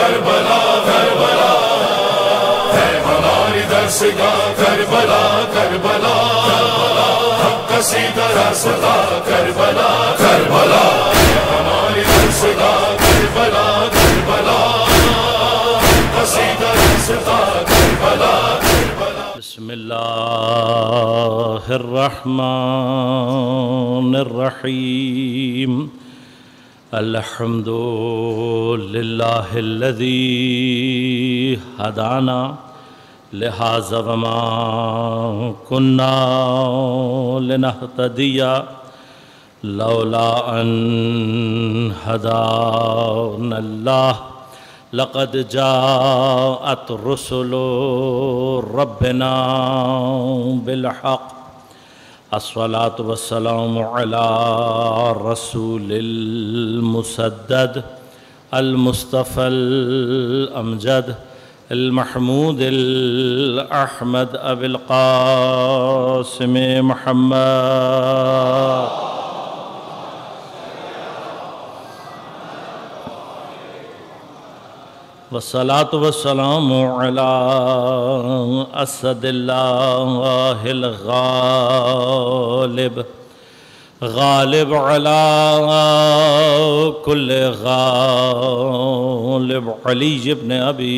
کربلا کربلا ہے ہماری درسگاہ کربلا کربلا ہم قصیدہ راستہ کربلا کربلا ہے ہماری درسگاہ کربلا کربلا قصیدہ راستہ کربلا کربلا. بسم اللہ الرحمن الرحیم. الحمد للہ الذی ہدانا لہذا وما كنا لنهتدی لولا ان ہدانا اللہ لقد جاءت رسل ربنا بالحق. الصلاة والسلام على رسول المسدد المصطفى الأمجد المحمود الأحمد أبي القاسم محمد. والصلاة والسلام على أسد الله الغالب غالب على كل غالب علي بن أبي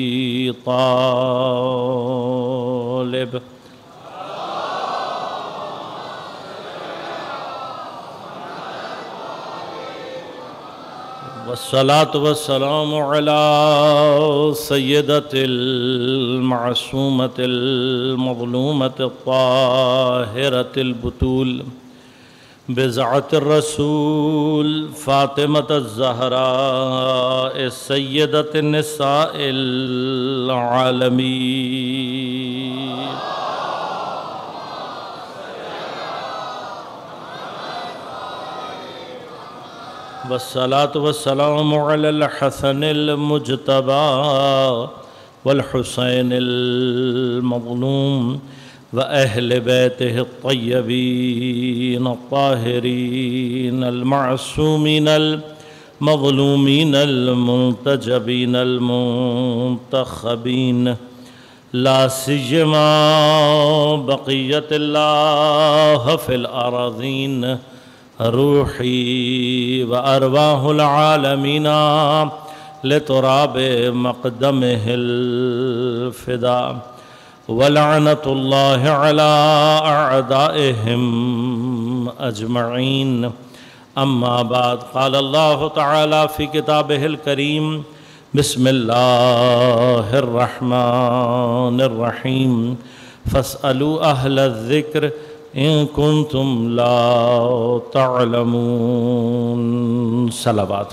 طالب. والصلاة والسلام على سيدة المعصومة المظلومة الطاهرة البتول بضعة الرسول فاطمة الزهراء السيدة النساء العالمين. والصلاة والسلام على الحسن المجتبى والحسين المظلوم وأهل بيته الطيبين الطاهرين المعصومين المظلومين المنتجبين المنتخبين لا سيما بقية الله في الأراضين روحي وأرواح العالمين لتراب مقدمه الفداء. ولعنة الله على أعدائهم أجمعين. أما بعد قال الله تعالى في كتابه الكريم بسم الله الرحمن الرحيم فاسألوا أهل الذكر إن كنتم لا تعلمون. صلوات.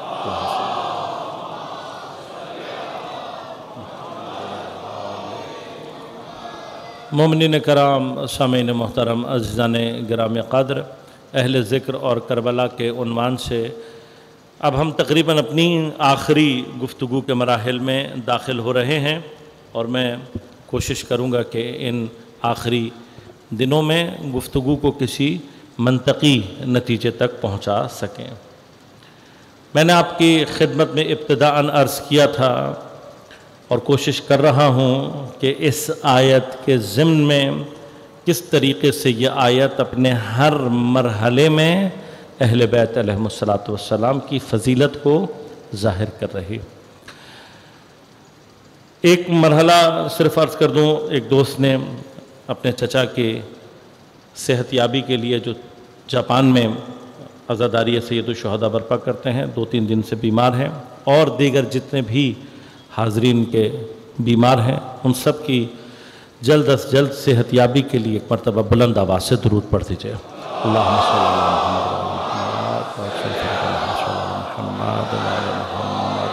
مومنین کرام، سامعین محترم، عزیزان گرامی قدر، اہل ذکر اور کربلا کے عنوان سے اب ہم تقریباً اپنی آخری گفتگو کے مراحل میں داخل ہو رہے ہیں، اور میں کوشش کروں گا کہ ان آخری دنوں میں گفتگو کو کسی منطقی نتیجے تک پہنچا سکیں. میں نے آپ کی خدمت میں ابتداءً عرض کیا تھا اور کوشش کر رہا ہوں کہ اس آیت کے ضمن میں کس طریقے سے یہ آیت اپنے ہر مرحلے میں اہل بیت علیہم السلام کی فضیلت کو ظاہر کر رہی. ایک مرحلہ صرف عرض کر دوں، ایک دوست نے اپنے چچا کی صحت یابی کے لیے جو جاپان میں عزاداری سید الشہداء برپا کرتے ہیں، 2-3 دن سے بیمار ہیں، اور دیگر جتنے بھی حاضرین کے بیمار ہیں ان سب کی جلد از جلد صحت یابی کے لیے ایک مرتبہ بلند آواز سے درود پڑھ دیجیے. اللہم صلی اللہ علیہ محمد.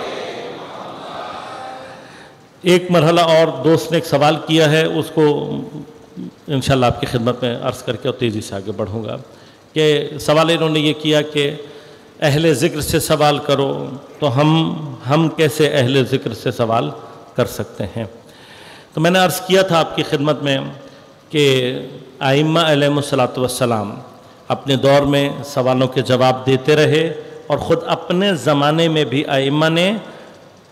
ایک مرحلہ اور دوست نے ایک سوال کیا ہے، اس کو انشاءاللہ آپ کی خدمت میں عرض کر کے اور تیزی سے آگے بڑھوں گا. کہ سوال انہوں نے یہ کیا کہ اہل ذکر سے سوال کرو، تو ہم کیسے اہل ذکر سے سوال کر سکتے ہیں؟ تو میں نے عرض کیا تھا آپ کی خدمت میں کہ ائمہ علیہم السلام اپنے دور میں سوالوں کے جواب دیتے رہے، اور خود اپنے زمانے میں بھی ائمہ نے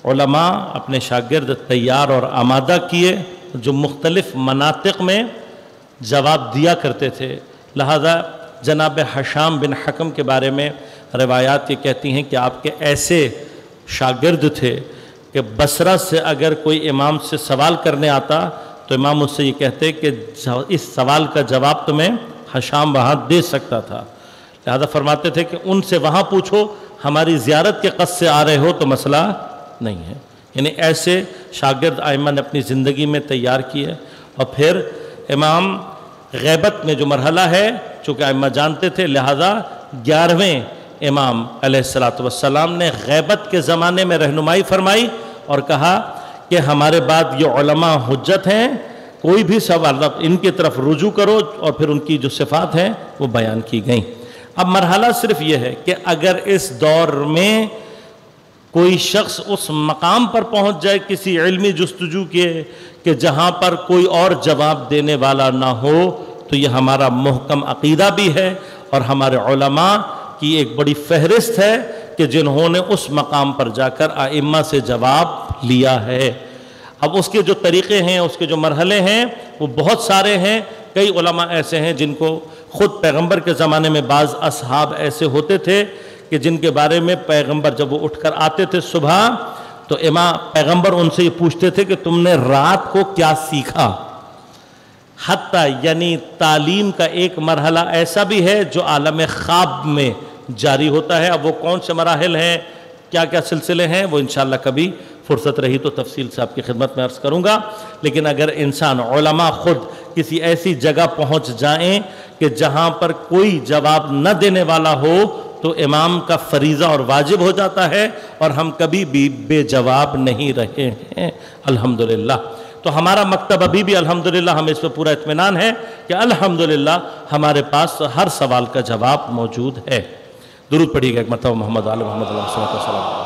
علماء اپنے شاگرد تیار اور آمادہ کیے جو مختلف مناطق میں جواب دیا کرتے تھے. لہذا جناب حشام بن حکم کے بارے میں روایات یہ کہتی ہیں کہ آپ کے ایسے شاگرد تھے کہ بصرہ سے اگر کوئی امام سے سوال کرنے آتا تو امام اس سے یہ کہتے کہ اس سوال کا جواب تمہیں حشام وہاں دے سکتا تھا. لہذا فرماتے تھے کہ ان سے وہاں پوچھو، ہماری زیارت کے قصد سے آ رہے ہو تو مسئلہ نہیں ہے. یعنی ایسے شاگرد ائمہ نے اپنی زندگی میں تیار کیے. اور پھر امام غیبت میں جو مرحلہ ہے چونکہ ائمہ جانتے تھے، لہذا 11ویں امام علیہ السلام نے غیبت کے زمانے میں رہنمائی فرمائی اور کہا کہ ہمارے بعد یہ علماء حجت ہیں، کوئی بھی سوال ان کی طرف رجوع کرو، اور پھر ان کی جو صفات ہیں وہ بیان کی گئیں. اب مرحلہ صرف یہ ہے کہ اگر اس دور میں کوئی شخص اس مقام پر پہنچ جائے کسی علمی جستجو کے کہ جہاں پر کوئی اور جواب دینے والا نہ ہو، تو یہ ہمارا محکم عقیدہ بھی ہے اور ہمارے علماء کی ایک بڑی فہرست ہے کہ جنہوں نے اس مقام پر جا کر ائمہ سے جواب لیا ہے. اب اس کے جو طریقے ہیں، اس کے جو مرحلے ہیں وہ بہت سارے ہیں. کئی علماء ایسے ہیں جن کو خود پیغمبر کے زمانے میں بعض اصحاب ایسے ہوتے تھے کہ جن کے بارے میں پیغمبر جب وہ اٹھ کر آتے تھے صبح تو پیغمبر ان سے یہ پوچھتے تھے کہ تم نے رات کو کیا سیکھا. حتیٰ یعنی تعلیم کا ایک مرحلہ ایسا بھی ہے جو عالم خواب میں جاری ہوتا ہے. اب وہ کون سے مراحل ہیں، کیا کیا سلسلے ہیں، وہ انشاءاللہ کبھی فرصت رہی تو تفصیل سے آپ کی خدمت میں عرض کروں گا. لیکن اگر انسان علماء خود کسی ایسی جگہ پہنچ جائیں کہ جہاں پر کوئی جواب نہ دینے والا ہو تو امام کا فریضہ اور واجب ہو جاتا ہے، اور ہم کبھی بھی بے جواب نہیں رہے ہیں الحمدللہ. تو ہمارا مکتب ابھی بھی الحمدللہ ہمیں اس پہ پورا اطمینان ہے کہ الحمدللہ ہمارے پاس ہر سوال کا جواب موجود ہے. درود پڑھیے گا ایک مرتبہ محمد آل محمد علیہ السلام.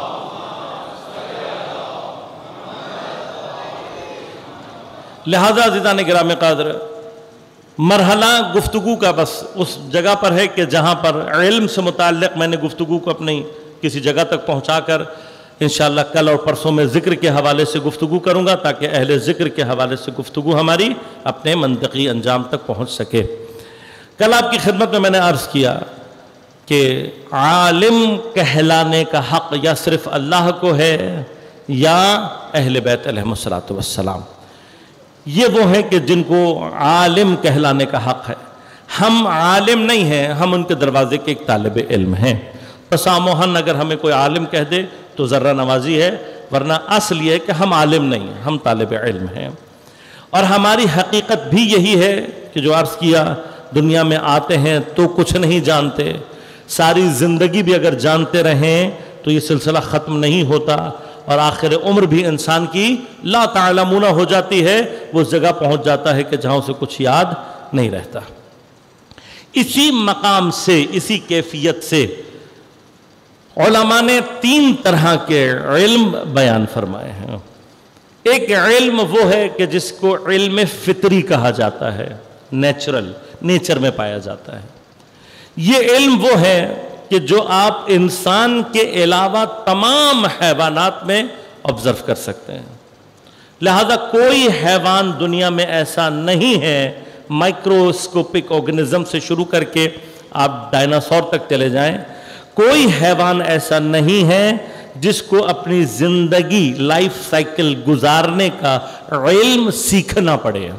لہذا عزیزان گرامی قدر، مرحلہ گفتگو کا بس اس جگہ پر ہے کہ جہاں پر علم سے متعلق میں نے گفتگو کو اپنی کسی جگہ تک پہنچا کر انشاءاللہ کل اور پرسوں میں ذکر کے حوالے سے گفتگو کروں گا تاکہ اہل ذکر کے حوالے سے گفتگو ہماری اپنے منطقی انجام تک پہنچ سکے. کل آپ کی خدمت میں نے عرض کیا کہ عالم کہلانے کا حق یا صرف اللہ کو ہے یا اہل بیت علیہم السلام. یہ وہ ہیں کہ جن کو عالم کہلانے کا حق ہے. ہم عالم نہیں ہیں، ہم ان کے دروازے کے ایک طالب علم ہیں. تسامحاً اگر ہمیں کوئی عالم کہہ دے تو ذرہ نوازی ہے، ورنہ اصل یہ ہے کہ ہم عالم نہیں ہیں، ہم طالب علم ہیں. اور ہماری حقیقت بھی یہی ہے کہ جو عرض کیا، دنیا میں آتے ہیں تو کچھ نہیں جانتے، ساری زندگی بھی اگر جانتے رہیں تو یہ سلسلہ ختم نہیں ہوتا، اور آخر عمر بھی انسان کی لا تعلمون ہو جاتی ہے، وہ اس جگہ پہنچ جاتا ہے کہ جہاں اسے کچھ یاد نہیں رہتا. اسی مقام سے، اسی کیفیت سے علماء نے 3 طرح کے علم بیان فرمائے ہیں. ایک علم وہ ہے کہ جس کو علم فطری کہا جاتا ہے، نیچرل، نیچر میں پایا جاتا ہے. یہ علم وہ ہے کہ جو آپ انسان کے علاوہ تمام حیوانات میں آبزرو کر سکتے ہیں. لہذا کوئی حیوان دنیا میں ایسا نہیں ہے، مائکروسکوپک آرگنزم سے شروع کر کے آپ ڈائناسور تک چلے جائیں، کوئی حیوان ایسا نہیں ہے جس کو اپنی زندگی لائف سائیکل گزارنے کا علم سیکھنا پڑے.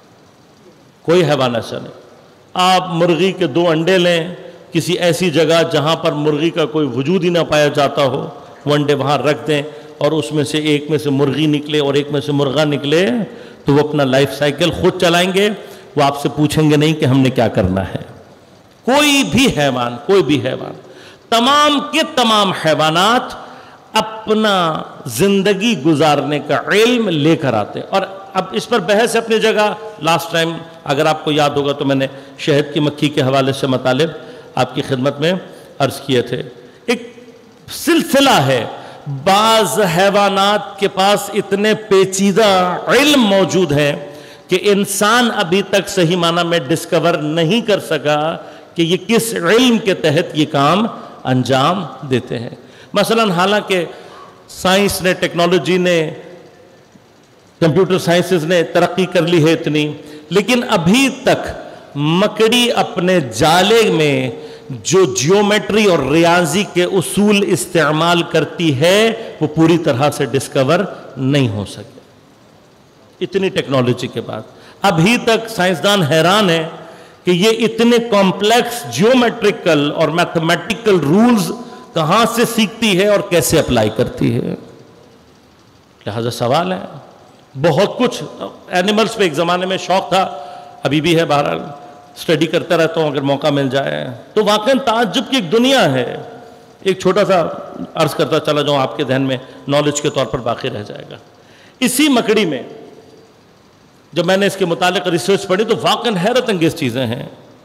کوئی حیوان ایسا نہیں. آپ مرغی کے 2 انڈے لیں کسی ایسی جگہ جہاں پر مرغی کا کوئی وجود ہی نہ پایا جاتا ہو، وہ انڈے وہاں رکھ دیں اور اس میں سے ایک میں سے مرغی نکلے اور ایک میں سے مرغا نکلے تو وہ اپنا لائف سائیکل خود چلائیں گے. وہ آپ سے پوچھیں گے نہیں کہ ہم نے کیا کرنا ہے. کوئی بھی حیوان، تمام کے تمام حیوانات اپنا زندگی گزارنے کا علم لے کر آتے. اور اب اس پر بحث ہے اپنی جگہ. لاسٹ ٹائم اگر آپ کو یاد ہوگا تو میں نے شہد کی مکھی کے حوالے سے مطالب آپ کی خدمت میں عرض کیے تھے. ایک سلسلہ ہے، بعض حیوانات کے پاس اتنے پیچیدہ علم موجود ہیں کہ انسان ابھی تک صحیح معنی میں ڈسکور نہیں کر سکا کہ یہ کس علم کے تحت یہ کام انجام دیتے ہیں. مثلا حالانکہ سائنس نے، ٹیکنالوجی نے، کمپیوٹر سائنسز نے ترقی کر لی ہے اتنی، لیکن ابھی تک مکڑی اپنے جالے میں جو جیومیٹری اور ریاضی کے اصول استعمال کرتی ہے وہ پوری طرح سے ڈسکور نہیں ہو سکے. اتنی ٹیکنالوجی کے بعد ابھی تک سائنسدان حیران ہیں کہ یہ اتنے کمپلیکس جیومیٹریکل اور میتھمیٹیکل رولز کہاں سے سیکھتی ہے اور کیسے اپلائی کرتی ہے. لہذا سوال ہے، بہت کچھ اینیملز پہ ایک زمانے میں شوق تھا، ابھی بھی ہے، بہرحال اسٹڈی کرتا رہتا ہوں اگر موقع مل جائے تو واقعاً تعجب کی ایک دنیا ہے. ایک چھوٹا سا عرض کرتا چلا جاؤں، آپ کے ذہن میں نالج کے طور پر باقی رہ جائے گا. اسی مکڑی میں جب میں نے اس کے متعلق ریسرچ پڑھی تو واقعاً حیرت انگیز چیزیں ہیں.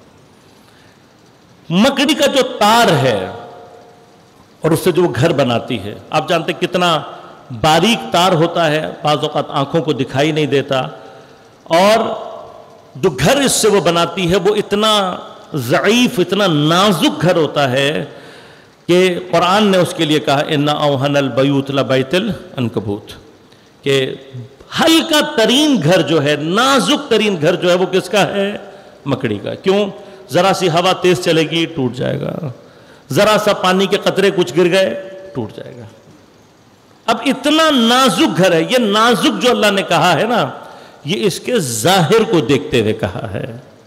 مکڑی کا جو تار ہے اور اس سے جو وہ گھر بناتی ہے، آپ جانتے کتنا باریک تار ہوتا ہے، بعض اوقات آنکھوں کو دکھائی نہیں دیتا، اور جو گھر اس سے وہ بناتی ہے وہ اتنا ضعیف، اتنا نازک گھر ہوتا ہے کہ قرآن نے اس کے لیے کہا اِنَّ أَوْهَنَ الْبَيُوتِ لَبَيْتِ الْعَنْكَبُوتِ، کہ ہلکا ترین گھر جو ہے، نازک ترین گھر جو ہے وہ کس کا ہے؟ مکڑی کا. کیوں؟ ذرا سی ہوا تیز چلے گی ٹوٹ جائے گا، ذرا سا پانی کے قطرے کچھ گر گئے ٹوٹ جائے گا. اب اتنا نازک گھر ہے. یہ نازک جو اللہ نے کہا ہے نا، یہ اس کے ظاہر کو دیکھتے ہوئے کہا ہے.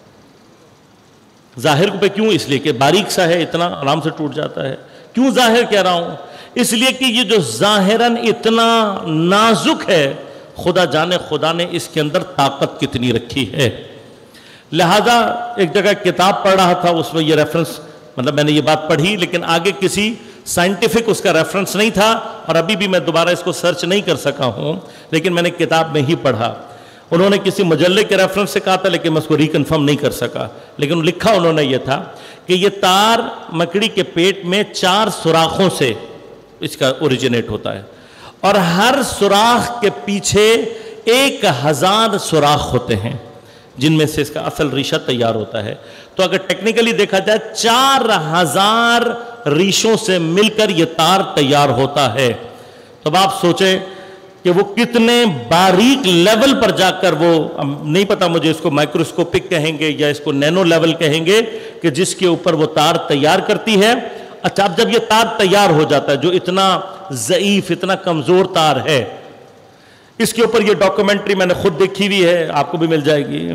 ظاہر پہ کیوں؟ اس لیے کہ باریک سا ہے، اتنا آرام سے ٹوٹ جاتا ہے. کیوں ظاہر کہہ رہا ہوں؟ اس لیے کہ یہ جو ظاہراً اتنا نازک ہے، خدا جانے خدا نے اس کے اندر طاقت کتنی رکھی ہے. لہذا ایک جگہ کتاب پڑھ رہا تھا، اس میں یہ ریفرنس، مطلب میں نے یہ بات پڑھی لیکن آگے کسی سائنٹیفک اس کا ریفرنس نہیں تھا، اور ابھی بھی میں دوبارہ اس کو سرچ نہیں کر سکا ہوں، لیکن میں نے کتاب میں ہی پڑھا. انہوں نے کسی مجلے کے ریفرنس سے کہا تھا لیکن میں اس کو ریکنفرم نہیں کر سکا، لیکن لکھا انہوں نے یہ تھا کہ یہ تار مکڑی کے پیٹ میں 4 سوراخوں سے اس کا اوریجنیٹ ہوتا ہے، اور ہر سوراخ کے پیچھے 1000 سوراخ ہوتے ہیں جن میں سے اس کا اصل ریشہ تیار ہوتا ہے. تو اگر ٹیکنیکلی دیکھا جائے 4000 ریشوں سے مل کر یہ تار تیار ہوتا ہے. تو اب آپ سوچیں کہ وہ کتنے باریک لیول پر جا کر، وہ نہیں پتا مجھے اس کو مائکروسکوپک کہیں گے یا اس کو نینو لیول کہیں گے، کہ جس کے اوپر وہ تار تیار کرتی ہے. اچھا، اب جب یہ تار تیار ہو جاتا ہے جو اتنا ضعیف، اتنا کمزور تار ہے، اس کے اوپر یہ ڈاکومنٹری میں نے خود دیکھی ہوئی ہے، آپ کو بھی مل جائے گی.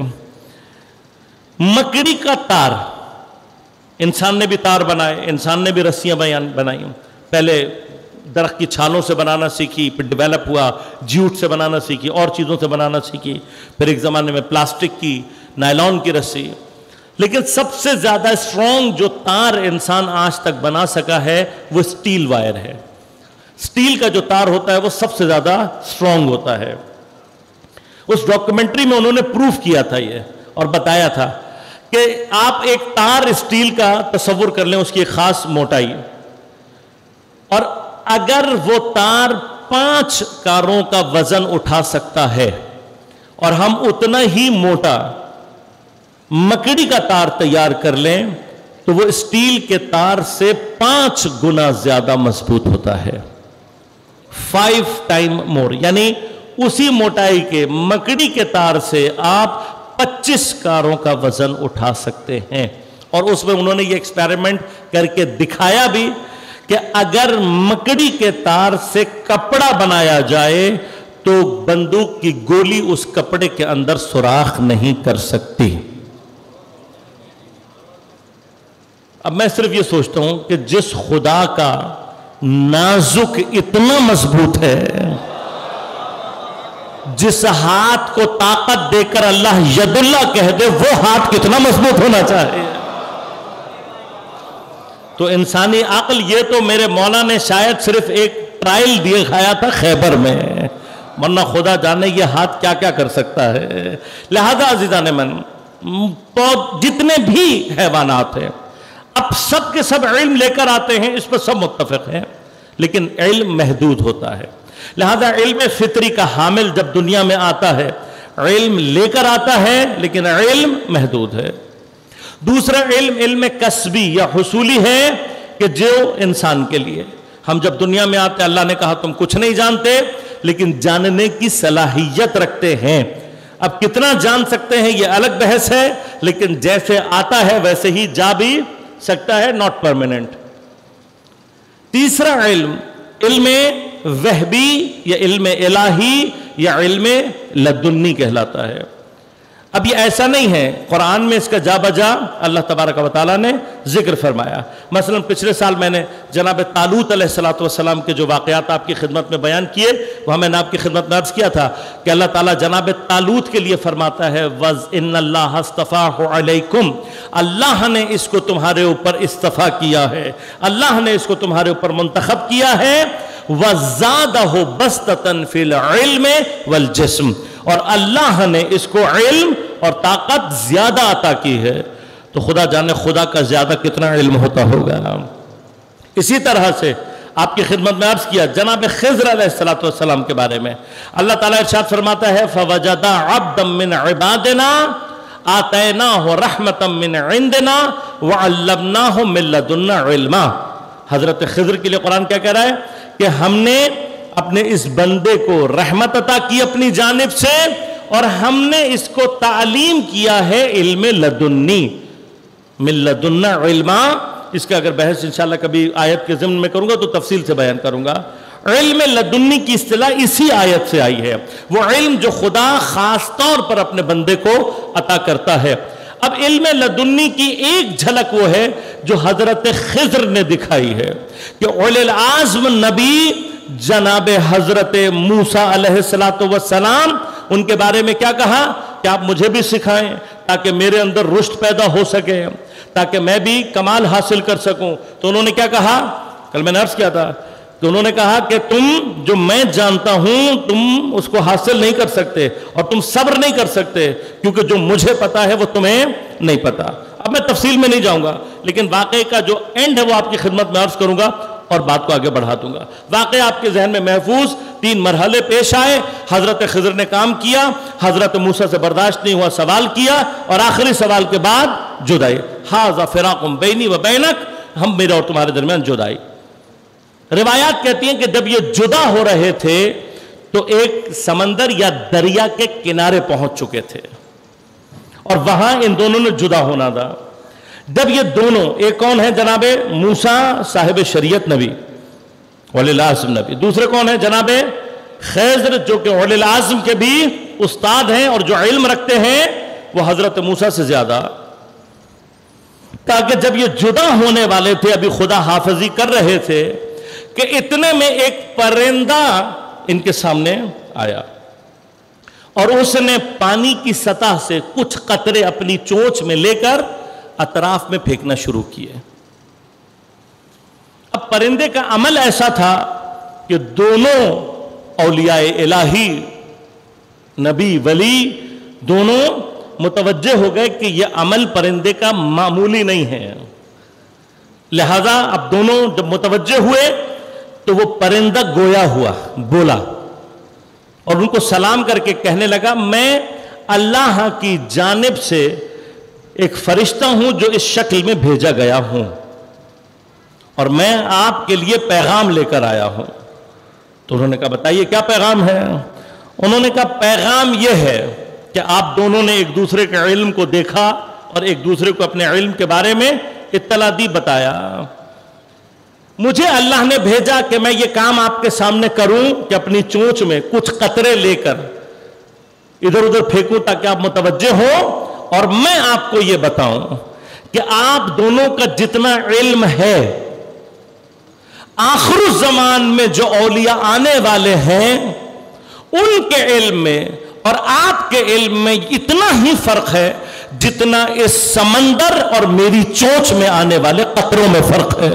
مکڑی کا تار، انسان نے بھی تار بنائے، انسان نے بھی رسیاں بنائی. پہلے درخت کی چھالوں سے بنانا سیکھی، پھر ڈیولپ ہوا جیوٹ سے بنانا سیکھی، اور چیزوں سے بنانا سیکھی، پھر ایک زمانے میں پلاسٹک کی، نائلون کی رسی. لیکن سب سے زیادہ اسٹرانگ جو تار انسان آج تک بنا سکا ہے وہ سٹیل وائر ہے. سٹیل کا جو تار ہوتا ہے وہ سب سے زیادہ اسٹرانگ ہوتا ہے. اس ڈاکومنٹری میں انہوں نے پروف کیا تھا یہ، اور بتایا تھا کہ آپ ایک تار اسٹیل کا تصور کر لیں، اس کی ایک خاص موٹائی، اور اگر وہ تار 5 کاروں کا وزن اٹھا سکتا ہے اور ہم اتنا ہی موٹا مکڑی کا تار تیار کر لیں تو وہ اسٹیل کے تار سے 5 گنا زیادہ مضبوط ہوتا ہے. 5 ٹائم مور، یعنی اسی موٹائی کے مکڑی کے تار سے آپ 25 کاروں کا وزن اٹھا سکتے ہیں. اور اس میں انہوں نے یہ ایکسپیریمنٹ کر کے دکھایا بھی کہ اگر مکڑی کے تار سے کپڑا بنایا جائے تو بندوق کی گولی اس کپڑے کے اندر سوراخ نہیں کر سکتی. اب میں صرف یہ سوچتا ہوں کہ جس خدا کا نازک اتنا مضبوط ہے، جس ہاتھ کو طاقت دے کر اللہ ید اللہ کہہ دے، وہ ہاتھ کتنا مضبوط ہونا چاہیے. تو انسانی عقل، یہ تو میرے مولا نے شاید صرف ایک ٹرائل دیے کھایا تھا خیبر میں، ورنہ خدا جانے یہ ہاتھ کیا کیا کر سکتا ہے. لہذا عزیزان من، جتنے بھی حیوانات ہیں اب سب کے سب علم لے کر آتے ہیں، اس پر سب متفق ہیں، لیکن علم محدود ہوتا ہے. لہذا علم فطری کا حامل جب دنیا میں آتا ہے، علم لے کر آتا ہے لیکن علم محدود ہے. دوسرا علم کسبی یا حصولی ہے کہ جو انسان کے لیے ہم جب دنیا میں آتے اللہ نے کہا تم کچھ نہیں جانتے لیکن جاننے کی صلاحیت رکھتے ہیں. اب کتنا جان سکتے ہیں یہ الگ بحث ہے, لیکن جیسے آتا ہے ویسے ہی جا بھی سکتا ہے, ناٹ پرماننٹ. تیسرا علم, علم وہبی یا علم الہی یا علم لدنی کہلاتا ہے. اب یہ ایسا نہیں ہے, قرآن میں اس کا جا بجا اللہ تبارک و تعالیٰ نے ذکر فرمایا. مثلا پچھلے سال میں نے جناب طالوت علیہ السلام کے جو واقعات آپ کی خدمت میں بیان کیے وہ میں نے آپ کی خدمت میں عرض کیا تھا کہ اللہ تعالیٰ جناب طالوت کے لیے فرماتا ہے وَإِنَّ اللَّهَ اصْطَفَاهُ عَلَيْكُمْ, اللہ نے اس کو تمہارے اوپر استفا کیا ہے, اللہ نے اس کو تمہارے اوپر منتخب کیا ہے. وَزَادَهُ بَسْطَةً فِي الْعِلْمِ وَالْجِسْمِ, اور اللہ نے اس کو علم اور طاقت زیادہ عطا کی ہے. تو خدا جانے خدا کا زیادہ کتنا علم ہوتا ہوگا. اسی طرح سے آپ کی خدمت میں عرض کیا جناب خضر علیہ السلام کے بارے میں اللہ تعالیٰ ارشاد فرماتا ہے فَوَجَدَ عَبْدًا مِّنْ عِبَادِنَا آتَيْنَاهُ رَحْمَةً مِّنْ عِنْدِنَا وَعَلَّمْنَاهُ مِن لَّدُنَّا عِلْمًا. حضرت خضر کے لیے قرآن کیا کہہ رہا ہے کہ ہم نے اپنے اس بندے کو رحمت عطا کی اپنی جانب سے, اور ہم نے اس کو تعلیم کیا ہے علم لدنی, من لدنا علما. اس کا اگر بحث انشاءاللہ کبھی آیت کے ضمن میں کروں گا تو تفصیل سے بیان کروں گا. علم لدنی کی اصطلاح اسی آیت سے آئی ہے, وہ علم جو خدا خاص طور پر اپنے بندے کو عطا کرتا ہے. اب علم لدنی کی ایک جھلک وہ ہے جو حضرت خضر نے دکھائی ہے کہ اولی العزم نبی جناب حضرت موسیٰ علیہ السلام ان کے بارے میں کیا کہا کہ آپ مجھے بھی سکھائیں تاکہ میرے اندر رشد پیدا ہو سکے, تاکہ میں بھی کمال حاصل کر سکوں. تو انہوں نے کیا کہا, کل میں نے عرض کیا تھا کہ انہوں نے کہا کہ تم جو میں جانتا ہوں تم اس کو حاصل نہیں کر سکتے اور تم صبر نہیں کر سکتے, کیونکہ جو مجھے پتا ہے وہ تمہیں نہیں پتا. اب میں تفصیل میں نہیں جاؤں گا, لیکن واقعے کا جو اینڈ ہے وہ آپ کی خدمت میں عرض کروں گا اور بات کو آگے بڑھا دوں گا. واقعہ آپ کے ذہن میں محفوظ 3 مرحلے پیش آئے. حضرت خضر نے کام کیا, حضرت موسیٰ سے برداشت نہیں ہوا, سوال کیا, اور آخری سوال کے بعد جدائی. ھذا فراق بینی و بینک, ہم میرے اور تمہارے درمیان جدائی. روایات کہتی ہیں کہ جب یہ جدا ہو رہے تھے تو ایک سمندر یا دریا کے کنارے پہنچ چکے تھے, اور وہاں ان دونوں نے جدا ہونا تھا. جب یہ دونوں, ایک کون ہے جناب موسیٰ صاحب شریعت نبی اولی العزم نبی, دوسرے کون ہے جناب خضر جو کہ اولی العزم کے بھی استاد ہیں اور جو علم رکھتے ہیں وہ حضرت موسیٰ سے زیادہ. تاکہ جب یہ جدا ہونے والے تھے, ابھی خدا حافظی کر رہے تھے, کہ اتنے میں ایک پرندہ ان کے سامنے آیا اور اس نے پانی کی سطح سے کچھ قطرے اپنی چونچ میں لے کر اطراف میں پھینکنا شروع کیے. اب پرندے کا عمل ایسا تھا کہ دونوں اولیاء الہی نبی ولی دونوں متوجہ ہو گئے کہ یہ عمل پرندے کا معمولی نہیں ہے. لہذا اب دونوں جب متوجہ ہوئے تو وہ پرندہ گویا ہوا, بولا, اور ان کو سلام کر کے کہنے لگا میں اللہ کی جانب سے ایک فرشتہ ہوں جو اس شکل میں بھیجا گیا ہوں, اور میں آپ کے لیے پیغام لے کر آیا ہوں. تو انہوں نے کہا بتائیے کیا پیغام ہے. انہوں نے کہا پیغام یہ ہے کہ آپ دونوں نے ایک دوسرے کے علم کو دیکھا اور ایک دوسرے کو اپنے علم کے بارے میں اطلاع دی, بتایا. مجھے اللہ نے بھیجا کہ میں یہ کام آپ کے سامنے کروں کہ اپنی چونچ میں کچھ قطرے لے کر ادھر ادھر پھینکوں تاکہ آپ متوجہ ہوں, اور میں آپ کو یہ بتاؤں کہ آپ دونوں کا جتنا علم ہے آخر الزمان میں جو اولیاء آنے والے ہیں ان کے علم میں اور آپ کے علم میں اتنا ہی فرق ہے جتنا اس سمندر اور میری چونچ میں آنے والے قطروں میں فرق ہے.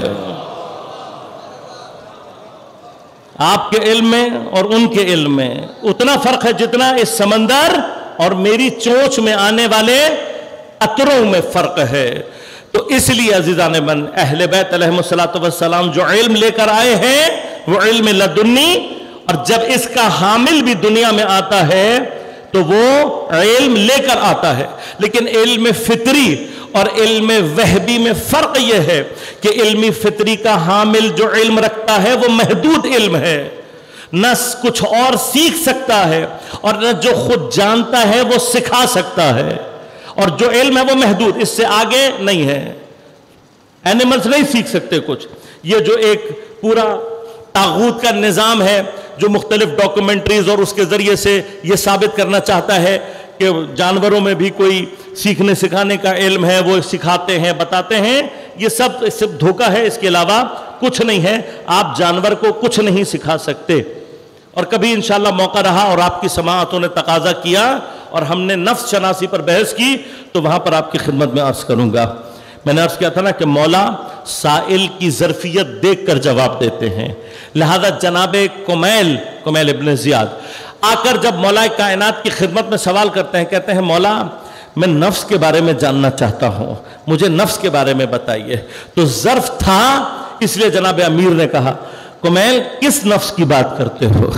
آپ کے علم میں اور ان کے علم میں اتنا فرق ہے جتنا اس سمندر اور میری چونچ میں آنے والے قطروں میں فرق ہے. تو اس لیے عزیزان من اہل بیت علیہم السلام جو علم لے کر آئے ہیں وہ علم لدنی, اور جب اس کا حامل بھی دنیا میں آتا ہے تو وہ علم لے کر آتا ہے, لیکن علم فطری اور علم وہبی میں فرق یہ ہے کہ علم فطری کا حامل جو علم رکھتا ہے وہ محدود علم ہے، نہ کچھ اور سیکھ سکتا ہے اور نہ جو خود جانتا ہے وہ سکھا سکتا ہے، اور جو علم ہے وہ محدود، اس سے آگے نہیں ہے۔ اینیملز نہیں سیکھ سکتے کچھ۔ یہ جو ایک پورا طاغوت کا نظام ہے جو مختلف ڈاکومنٹریز اور اس کے ذریعے سے یہ ثابت کرنا چاہتا ہے کہ جانوروں میں بھی کوئی سیکھنے سکھانے کا علم ہے، وہ سکھاتے ہیں بتاتے ہیں، یہ سب دھوکہ ہے، اس کے علاوہ کچھ نہیں ہے۔ آپ جانور کو کچھ نہیں سکھا سکتے۔ اور کبھی انشاءاللہ موقع رہا اور آپ کی سماعتوں نے تقاضا کیا اور ہم نے نفس شناسی پر بحث کی تو وہاں پر آپ کی خدمت میں عرض کروں گا۔ میں نے عرض کیا تھا نا کہ مولا سائل کی ظرفیت دیکھ کر جواب دیتے ہیں، لہذا جناب کمیل ابن زیاد آ کر جب مولا کائنات کی خدمت میں سوال کرتے ہیں، کہتے ہیں مولا میں نفس کے بارے میں جاننا چاہتا ہوں، مجھے نفس کے بارے میں بتائیے۔ تو ظرف تھا، اس لیے جناب امیر نے کہا کمیل کس نفس کی بات کرتے ہو؟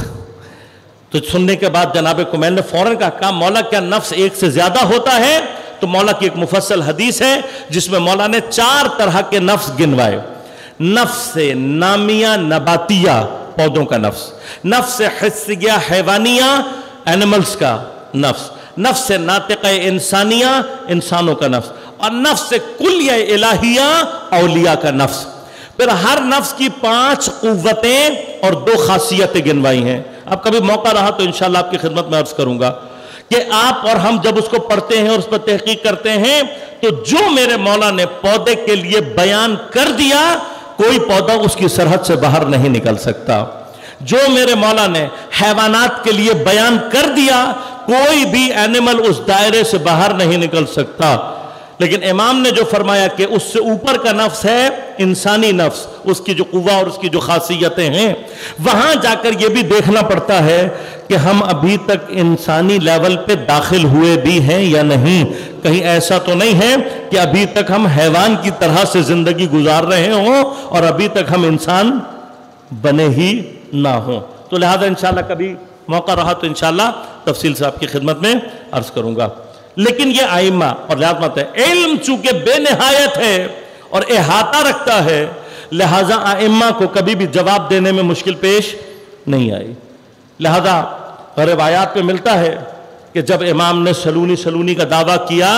تو سننے کے بعد جناب کمیل نے فوراً کہا مولا کیا نفس ایک سے زیادہ ہوتا ہے؟ تو مولا کی ایک مفصل حدیث ہے جس میں مولا نے 4 طرح کے نفس گنوائے۔ نفس نامیہ نباتیہ، پودوں کا نفس، نفس حسیہ حیوانیہ، اینیملز کا نفس، نفس ناطقہ انسانیہ، انسانوں کا نفس، اور نفس کلیہ الہیہ، اولیاء کا نفس۔ پھر ہر نفس کی 5 قوتیں اور 2 خاصیتیں گنوائی ہیں۔ اب کبھی موقع رہا تو انشاءاللہ آپ کی خدمت میں عرض کروں گا کہ آپ اور ہم جب اس کو پڑھتے ہیں اور اس پر تحقیق کرتے ہیں تو جو میرے مولا نے پودے کے لیے بیان کر دیا، کوئی پودا اس کی سرحد سے باہر نہیں نکل سکتا۔ جو میرے مولا نے حیوانات کے لیے بیان کر دیا، کوئی بھی اینیمل اس دائرے سے باہر نہیں نکل سکتا۔ لیکن امام نے جو فرمایا کہ اس سے اوپر کا نفس ہے انسانی نفس، اس کی جو قوہ اور اس کی جو خاصیتیں ہیں، وہاں جا کر یہ بھی دیکھنا پڑتا ہے کہ ہم ابھی تک انسانی لیول پہ داخل ہوئے بھی ہیں یا نہیں۔ کہیں ایسا تو نہیں ہے کہ ابھی تک ہم حیوان کی طرح سے زندگی گزار رہے ہوں اور ابھی تک ہم انسان بنے ہی نہ ہوں۔ تو لہذا انشاءاللہ کبھی موقع رہا تو انشاءاللہ تفصیل سے آپ کی خدمت میں عرض کروں گا۔ لیکن یہ ائمہ اور لازمت ہے، علم چونکہ بے نہایت ہے اور احاطہ رکھتا ہے، لہذا ائمہ کو کبھی بھی جواب دینے میں مشکل پیش نہیں آئی۔ لہذا روایات میں ملتا ہے کہ جب امام نے سلونی کا دعویٰ کیا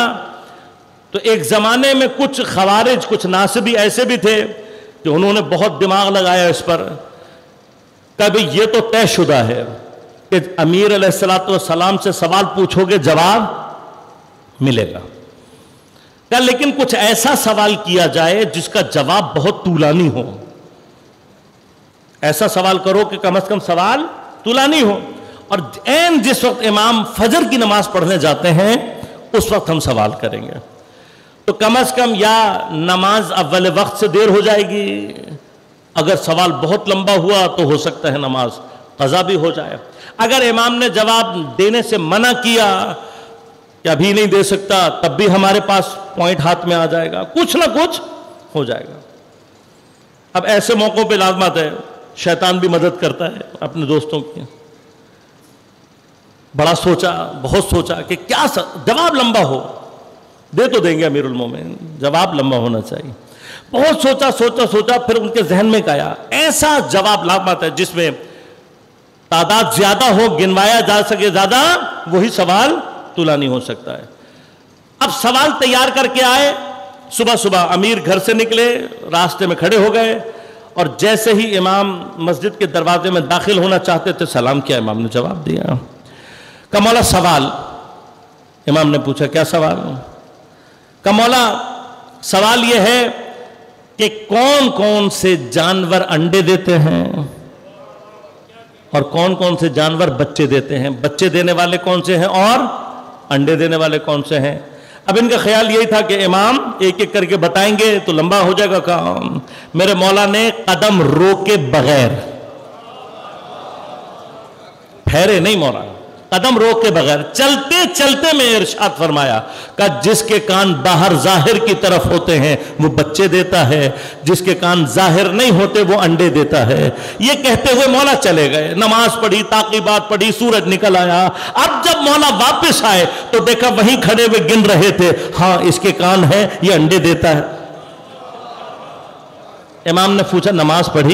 تو ایک زمانے میں کچھ خوارج، کچھ ناصبی ایسے بھی تھے کہ انہوں نے بہت دماغ لگایا اس پر، کبھی یہ تو طے شدہ ہے کہ امیر علیہ السلام سے سوال پوچھو گے جواب ملے گا، لیکن کچھ ایسا سوال کیا جائے جس کا جواب بہت طولانی ہو، ایسا سوال کرو کہ کم از کم سوال طولانی ہو، اور عین جس وقت امام فجر کی نماز پڑھنے جاتے ہیں اس وقت ہم سوال کریں گے، تو کم از کم یا نماز اول وقت سے دیر ہو جائے گی، اگر سوال بہت لمبا ہوا تو ہو سکتا ہے نماز قضا بھی ہو جائے، اگر امام نے جواب دینے سے منع کیا کہ ابھی نہیں دے سکتا تب بھی ہمارے پاس پوائنٹ ہاتھ میں آ جائے گا، کچھ نہ کچھ ہو جائے گا۔ اب ایسے موقعوں پہ لازمت ہے، شیطان بھی مدد کرتا ہے اپنے دوستوں کی۔ بڑا سوچا، بہت سوچا کہ کیا جواب لمبا ہو، دے تو دیں گے امیر المومنین، جواب لمبا ہونا چاہیے۔ بہت سوچا، پھر ان کے ذہن میں آیا ایسا جواب لازمت ہے جس میں تعداد زیادہ ہو، گنوایا جا سکے زیادہ، وہی سوال طولانی ہو سکتا ہے۔ اب سوال تیار کر کے آئے، صبح امیر گھر سے نکلے، راستے میں کھڑے ہو گئے، اور جیسے ہی امام مسجد کے دروازے میں داخل ہونا چاہتے تھے سلام کیا، امام نے جواب دیا۔ کہ مولا سوال، امام نے پوچھا کیا سوال؟ کہ مولا سوال یہ ہے کہ کون کون سے جانور انڈے دیتے ہیں اور کون کون سے جانور بچے دیتے ہیں، بچے دینے والے کون سے ہیں اور انڈے دینے والے کون سے ہیں؟ اب ان کا خیال یہی تھا کہ امام ایک ایک کر کے بتائیں گے تو لمبا ہو جائے گا کام۔ میرے مولا نے قدم روکے بغیر، پھیرے نہیں مولا، قدم روک کے بغیر چلتے چلتے میں ارشاد فرمایا کہ جس کے کان باہر ظاہر کی طرف ہوتے ہیں وہ بچے دیتا ہے، جس کے کان ظاہر نہیں ہوتے وہ انڈے دیتا ہے۔ یہ کہتے ہوئے مولا چلے گئے، نماز پڑھی، تعقیبات پڑھی، سورج نکل آیا۔ اب جب مولا واپس آئے تو دیکھا وہیں کھڑے ہوئے گن رہے تھے، ہاں اس کے کان ہے، یہ انڈے دیتا ہے۔ امام نے پوچھا نماز پڑھی؟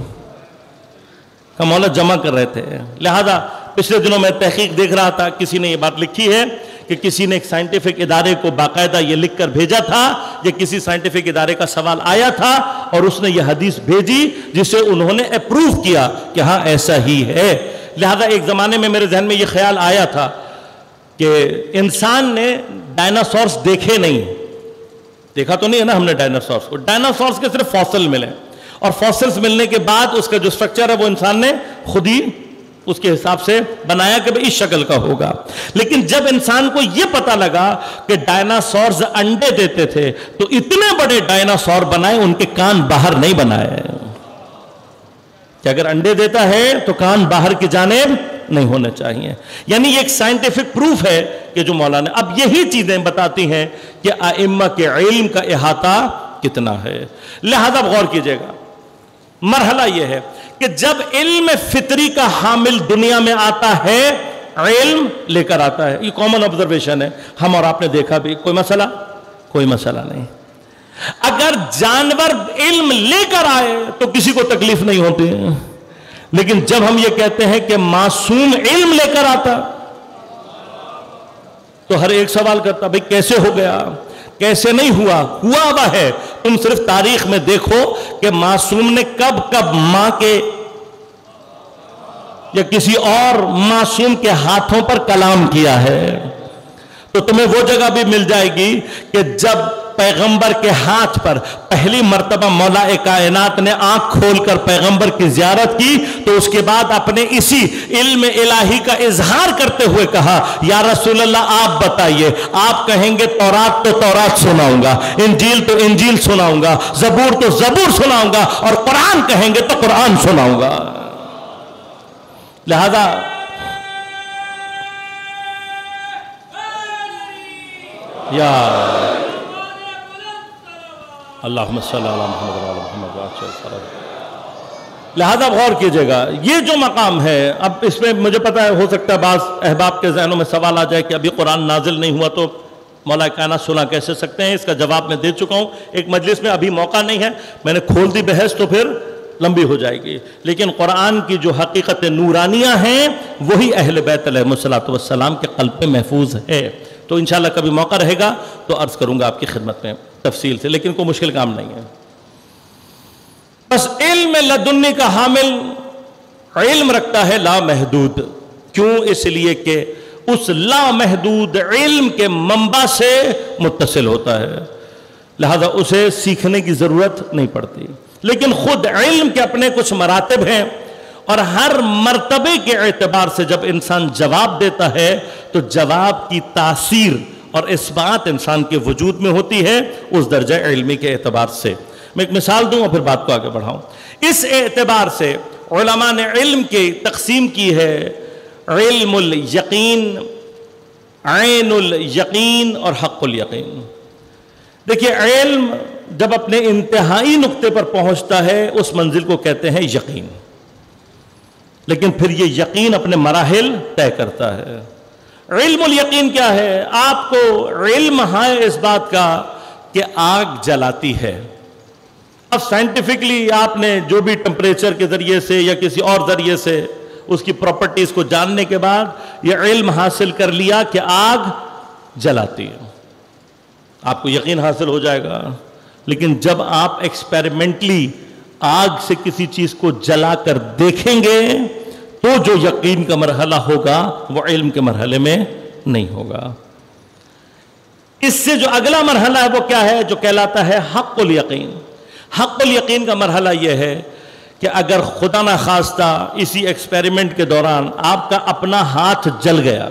کہ مولا جمع کر رہے تھے۔ لہذا پچھلے دنوں میں تحقیق دیکھ رہا تھا، کسی نے یہ بات لکھی ہے کہ کسی نے ایک سائنٹیفک ادارے کو باقاعدہ یہ لکھ کر بھیجا تھا، یہ کسی سائنٹیفک ادارے کا سوال آیا تھا اور اس نے یہ حدیث بھیجی جسے انہوں نے اپروو کیا کہ ہاں ایسا ہی ہے۔ لہذا ایک زمانے میں میرے ذہن میں یہ خیال آیا تھا کہ انسان نے ڈائناسورس دیکھے نہیں، دیکھا تو نہیں ہے نا ہم نے ڈائناسورس کو، ڈائناسورس کے صرف فاسل ملے، اور فاسلز ملنے کے بعد اس کا جو سٹرکچر ہے وہ انسان نے خود ہی اس کے حساب سے بنایا کہ اس شکل کا ہوگا۔ لیکن جب انسان کو یہ پتا لگا کہ ڈائناسورز انڈے دیتے تھے تو اتنے بڑے ڈائناسور بنائے، ان کے کان باہر نہیں بنائے کہ اگر انڈے دیتا ہے تو کان باہر کی جانب نہیں ہونے چاہیے۔ یعنی یہ ایک سائنٹیفک پروف ہے کہ جو مولا نے، اب یہی چیزیں بتاتی ہیں کہ ائمہ کے علم کا احاطہ کتنا ہے۔ لہذا غور کیجئے گا، مرحلہ یہ ہے کہ جب علم فطری کا حامل دنیا میں آتا ہے، علم لے کر آتا ہے، یہ کامن آبزرویشن ہے، ہم اور آپ نے دیکھا بھی، کوئی مسئلہ نہیں۔ اگر جانور علم لے کر آئے تو کسی کو تکلیف نہیں ہوتی ہے، لیکن جب ہم یہ کہتے ہیں کہ معصوم علم لے کر آتا تو ہر ایک سوال کرتا بھئی کیسے ہو گیا، کیسے نہیں ہوا ہوا ہے۔ تم صرف تاریخ میں دیکھو کہ معصوم نے کب کب ماں کے یا کسی اور معصوم کے ہاتھوں پر کلام کیا ہے، تو تمہیں وہ جگہ بھی مل جائے گی کہ جب پیغمبر کے ہاتھ پر پہلی مرتبہ مولا کائنات نے آنکھ کھول کر پیغمبر کی زیارت کی تو اس کے بعد اپنے اسی علم الہی کا اظہار کرتے ہوئے کہا یا رسول اللہ آپ بتائیے، آپ کہیں گے تورات تو تورات سناؤں گا، انجیل تو انجیل سناؤں گا، زبور تو زبور سناؤں گا، اور قرآن کہیں گے تو قرآن سناؤں گا۔ لہذا یا اللہم صلی اللہ علیہ محمد۔ لہذا غور کیجئے گا، یہ جو مقام ہے، اب اس میں مجھے پتا ہے ہو سکتا ہے بعض احباب کے ذہنوں میں سوال آ جائے کہ ابھی قرآن نازل نہیں ہوا تو مولا کائنات سنا کیسے سکتے ہیں؟ اس کا جواب میں دے چکا ہوں ایک مجلس میں، ابھی موقع نہیں ہے، میں نے کھول دی بحث تو پھر لمبی ہو جائے گی، لیکن قرآن کی جو حقیقت نورانیہ ہیں وہی اہل بیت علیہ السلام کے قلب میں محفوظ ہے۔ تو انشاءاللہ کبھی موقع رہے گا تو عرض کروں گا آپ کی خدمت میں تفصیل سے، لیکن کوئی مشکل کام نہیں ہے۔ بس علم لدنی کا حامل علم رکھتا ہے لامحدود، کیوں؟ اس لیے کہ اس لامحدود علم کے منبع سے متصل ہوتا ہے، لہذا اسے سیکھنے کی ضرورت نہیں پڑتی۔ لیکن خود علم کے اپنے کچھ مراتب ہیں، اور ہر مرتبے کے اعتبار سے جب انسان جواب دیتا ہے تو جواب کی تاثیر اور اثبات انسان کے وجود میں ہوتی ہے اس درجہ علمی کے اعتبار سے۔ میں ایک مثال دوں اور پھر بات کو آگے بڑھاؤں۔ اس اعتبار سے علماء نے علم کی تقسیم کی ہے علم الیقین، عین الیقین اور حق الیقین۔ دیکھیے علم جب اپنے انتہائی نقطے پر پہنچتا ہے اس منزل کو کہتے ہیں یقین، لیکن پھر یہ یقین اپنے مراحل طے کرتا ہے۔ علم الیقین کیا ہے؟ آپ کو علم ہے اس بات کا کہ آگ جلاتی ہے۔ اب سائنٹیفکلی آپ نے جو بھی ٹمپریچر کے ذریعے سے یا کسی اور ذریعے سے اس کی پراپرٹیز کو جاننے کے بعد یہ علم حاصل کر لیا کہ آگ جلاتی ہے، آپ کو یقین حاصل ہو جائے گا۔ لیکن جب آپ ایکسپیریمنٹلی آگ سے کسی چیز کو جلا کر دیکھیں گے تو جو یقین کا مرحلہ ہوگا وہ علم کے مرحلے میں نہیں ہوگا۔ اس سے جو اگلا مرحلہ ہے وہ کیا ہے؟ جو کہلاتا ہے حق الیقین۔ حق الیقین کا مرحلہ یہ ہے کہ اگر خدا نہ خواستہ اسی ایکسپیریمنٹ کے دوران آپ کا اپنا ہاتھ جل گیا،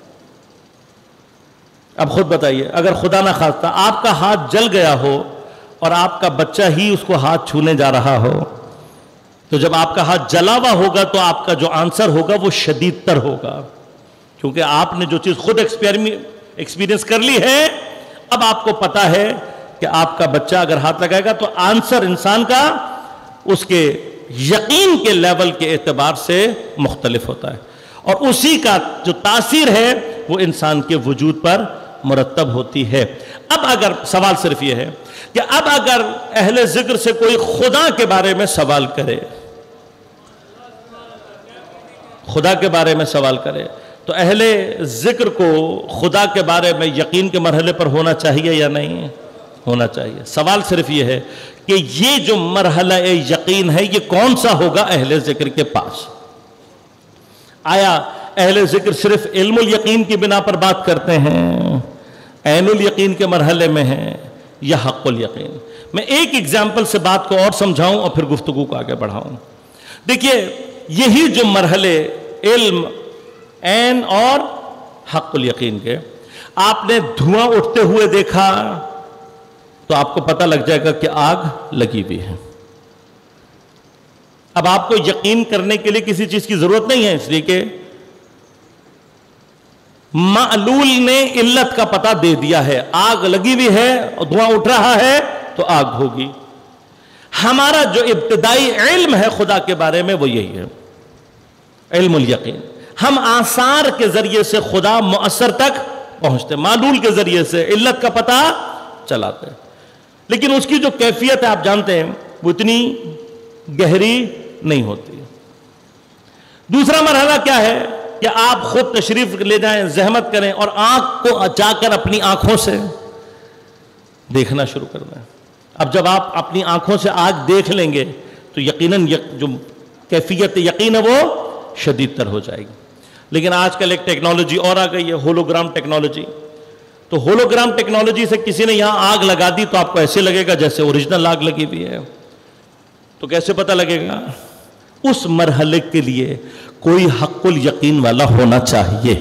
اب خود بتائیے اگر خدا نہ خواستہ آپ کا ہاتھ جل گیا ہو اور آپ کا بچہ ہی اس کو ہاتھ چھونے جا رہا ہو، تو جب آپ کا ہاتھ جلا ہوا ہوگا تو آپ کا جو آنسر ہوگا وہ شدید تر ہوگا، کیونکہ آپ نے جو چیز خود ایکسپیرینس کر لی ہے، اب آپ کو پتا ہے کہ آپ کا بچہ اگر ہاتھ لگائے گا تو آنسر انسان کا اس کے یقین کے لیول کے اعتبار سے مختلف ہوتا ہے، اور اسی کا جو تاثیر ہے وہ انسان کے وجود پر مرتب ہوتی ہے۔ اب اگر سوال صرف یہ ہے کہ اب اگر اہل ذکر سے کوئی خدا کے بارے میں سوال کرے، خدا کے بارے میں سوال کرے، تو اہل ذکر کو خدا کے بارے میں یقین کے مرحلے پر ہونا چاہیے یا نہیں ہونا چاہیے؟ سوال صرف یہ ہے کہ یہ جو مرحلہ یقین ہے یہ کون سا ہوگا اہل ذکر کے پاس؟ آیا اہل ذکر صرف علم الیقین کی بنا پر بات کرتے ہیں، عین الیقین کے مرحلے میں ہیں، یا حق الیقین؟ میں ایک ایگزامپل سے بات کو اور سمجھاؤں اور پھر گفتگو کو آگے بڑھاؤں۔ دیکھیے، یہی جو مرحلے علم، عین اور حق الیقین کے، آپ نے دھواں اٹھتے ہوئے دیکھا تو آپ کو پتہ لگ جائے گا کہ آگ لگی ہوئی ہے۔ اب آپ کو یقین کرنے کے لیے کسی چیز کی ضرورت نہیں ہے، اس لیے کہ معلول نے علت کا پتہ دے دیا ہے، آگ لگی ہوئی ہے اور دھواں اٹھ رہا ہے تو آگ ہوگی۔ ہمارا جو ابتدائی علم ہے خدا کے بارے میں وہ یہی ہے، علم الیقین۔ ہم آثار کے ذریعے سے خدا مؤثر تک پہنچتے، معلول کے ذریعے سے علت کا پتہ چلاتے، لیکن اس کی جو کیفیت ہے آپ جانتے ہیں وہ اتنی گہری نہیں ہوتی۔ دوسرا مرحلہ کیا ہے کہ آپ خود تشریف لے جائیں، زحمت کریں اور آنکھ کو جا کر اپنی آنکھوں سے دیکھنا شروع کر دیں۔ اب جب آپ اپنی آنکھوں سے آگ دیکھ لیں گے تو یقیناً جو کیفیت یقین ہے وہ شدید تر ہو جائے گی۔ لیکن آج کل ایک ٹیکنالوجی اور آ گئی ہے، ہولوگرام ٹیکنالوجی۔ تو ہولوگرام ٹیکنالوجی سے کسی نے یہاں آگ لگا دی تو آپ کو ایسے لگے گا جیسے اوریجنل آگ لگی ہوئی ہے۔ تو کیسے پتہ لگے گا؟ اس مرحلے کے لیے کوئی حق الیقین والا ہونا چاہیے،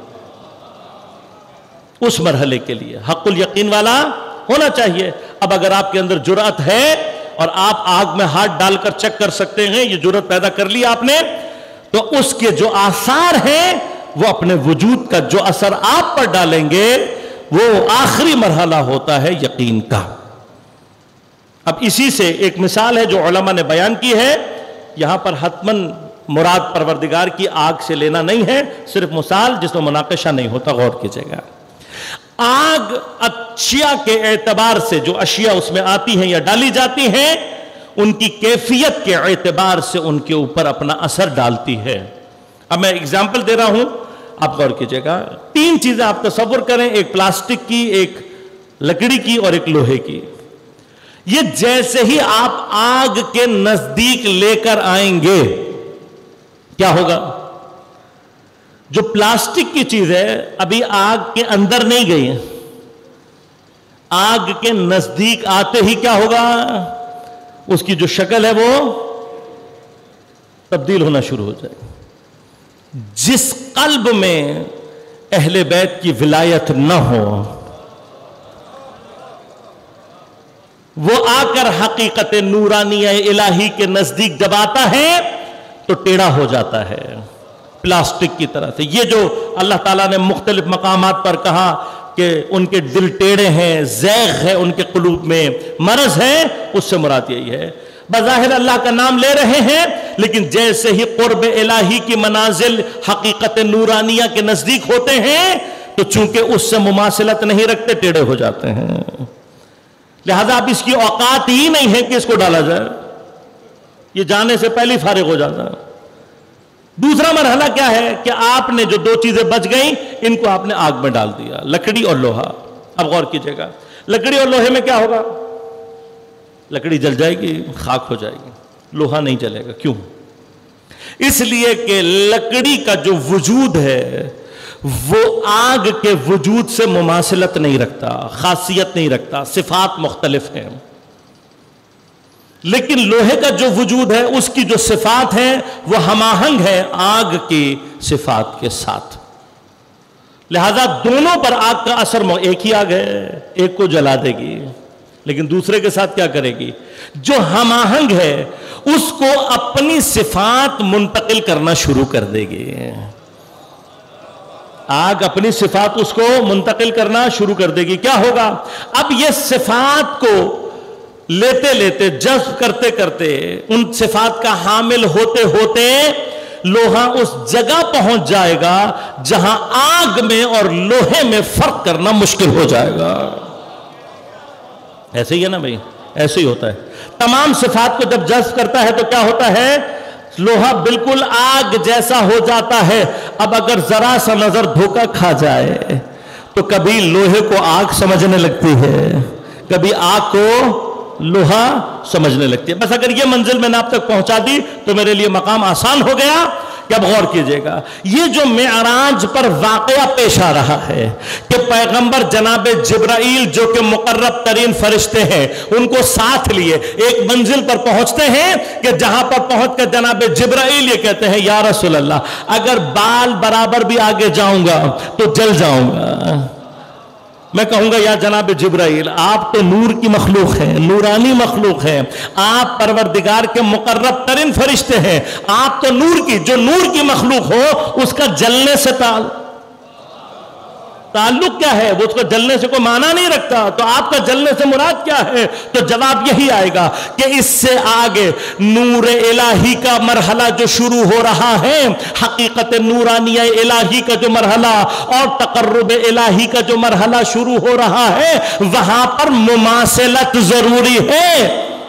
اس مرحلے کے لیے حق الیقین والا ہونا چاہیے۔ اب اگر آپ کے اندر جرأت ہے اور آپ آگ میں ہاتھ ڈال کر چیک کر سکتے ہیں، یہ جرأت پیدا کر لی آپ نے، تو اس کے جو آثار ہیں وہ اپنے وجود کا جو اثر آپ پر ڈالیں گے وہ آخری مرحلہ ہوتا ہے یقین کا۔ اب اسی سے ایک مثال ہے جو علماء نے بیان کی ہے، یہاں پر حتماً مراد پروردگار کی آگ سے لینا نہیں ہے، صرف مثال جس میں مناقشہ نہیں ہوتا، غور کیجئے گا۔ آگ اشیاء کے اعتبار سے جو اشیاء اس میں آتی ہیں یا ڈالی جاتی ہیں ان کی کیفیت کے اعتبار سے ان کے اوپر اپنا اثر ڈالتی ہے۔ اب میں اگزامپل دے رہا ہوں، آپ غور کیجئے گا۔ 3 چیزیں آپ تصور کریں، ایک پلاسٹک کی، ایک لکڑی کی اور ایک لوہے کی۔ یہ جیسے ہی آپ آگ کے نزدیک لے کر آئیں گے کیا ہوگا؟ جو پلاسٹک کی چیز ہے ابھی آگ کے اندر نہیں گئی، آگ کے نزدیک آتے ہی کیا ہوگا؟ اس کی جو شکل ہے وہ تبدیل ہونا شروع ہو جائے گی۔ جس قلب میں اہل بیت کی ولایت نہ ہو وہ آ کر حقیقت نورانیہ الہی کے نزدیک جب آتا ہے تو ٹیڑھا ہو جاتا ہے پلاسٹک کی طرح سے۔ یہ جو اللہ تعالیٰ نے مختلف مقامات پر کہا کہ ان کے دل ٹیڑھے ہیں، زیغ ہے ان کے قلوب میں، مرض ہے، اس سے مراد یہی ہے۔ بظاہر اللہ کا نام لے رہے ہیں لیکن جیسے ہی قرب الہی کی منازل حقیقت نورانیہ کے نزدیک ہوتے ہیں تو چونکہ اس سے مماثلت نہیں رکھتے، ٹیڑھے ہو جاتے ہیں۔ لہذا اب اس کی اوقات ہی نہیں ہے کہ اس کو ڈالا جائے، یہ جانے سے پہلے فارغ ہو جاتا ہے۔ دوسرا مرحلہ کیا ہے کہ آپ نے جو 2 چیزیں بچ گئیں ان کو آپ نے آگ میں ڈال دیا، لکڑی اور لوہا۔ اب غور کیجئے گا، لکڑی اور لوہے میں کیا ہوگا؟ لکڑی جل جائے گی، خاک ہو جائے گی، لوہا نہیں جلے گا۔ کیوں؟ اس لیے کہ لکڑی کا جو وجود ہے وہ آگ کے وجود سے مماثلت نہیں رکھتا، خاصیت نہیں رکھتا، صفات مختلف ہیں۔ لیکن لوہے کا جو وجود ہے اس کی جو صفات ہیں وہ ہم آہنگ ہے آگ کی صفات کے ساتھ۔ لہذا دونوں پر آگ کا اثر ایک ہی آگ ہے، ایک کو جلا دے گی لیکن دوسرے کے ساتھ کیا کرے گی؟ جو ہم آہنگ ہے اس کو اپنی صفات منتقل کرنا شروع کر دے گی۔ آگ اپنی صفات اس کو منتقل کرنا شروع کر دے گی. کیا ہوگا؟ اب یہ صفات کو لیتے لیتے جذب کرتے کرتے ان صفات کا حامل ہوتے ہوتے لوہا اس جگہ پہنچ جائے گا جہاں آگ میں اور لوہے میں فرق کرنا مشکل ہو جائے گا. ایسے ہی ہے نا بھائی؟ ایسے ہی ہوتا ہے. تمام صفات کو جب جذب کرتا ہے تو کیا ہوتا ہے؟ لوہا بالکل آگ جیسا ہو جاتا ہے. اب اگر ذرا سا نظر دھوکا کھا جائے تو کبھی لوہے کو آگ سمجھنے لگتی ہے, کبھی آگ کو لوہا سمجھنے لگتی ہے. بس اگر یہ منزل میں نے آپ تک پہنچا دی تو میرے لیے مقام آسان ہو گیا. کہ اب غور کیجئے گا, یہ جو معراج پر واقعہ پیش آ رہا ہے کہ پیغمبر جناب جبرائیل جو کہ مقرب ترین فرشتے ہیں ان کو ساتھ لیے ایک منزل پر پہنچتے ہیں کہ جہاں پر پہنچ کر جناب جبرائیل یہ کہتے ہیں یا رسول اللہ اگر بال برابر بھی آگے جاؤں گا تو جل جاؤں گا. میں کہوں گا یا جناب جبرائیل آپ تو نور کی مخلوق ہیں, نورانی مخلوق ہیں, آپ پروردگار کے مقرب ترین فرشتے ہیں, آپ تو نور کی, جو نور کی مخلوق ہو اس کا جلنے سے تعلق کیا ہے؟ وہ اس کو جلنے سے کوئی معنی نہیں رکھتا, تو آپ کا جلنے سے مراد کیا ہے؟ تو جواب یہی آئے گا کہ اس سے آگے نور الہی کا مرحلہ جو شروع ہو رہا ہے, حقیقت نورانیہ الہی کا جو مرحلہ اور تقرب الہی کا جو مرحلہ شروع ہو رہا ہے, وہاں پر مماثلت ضروری ہے.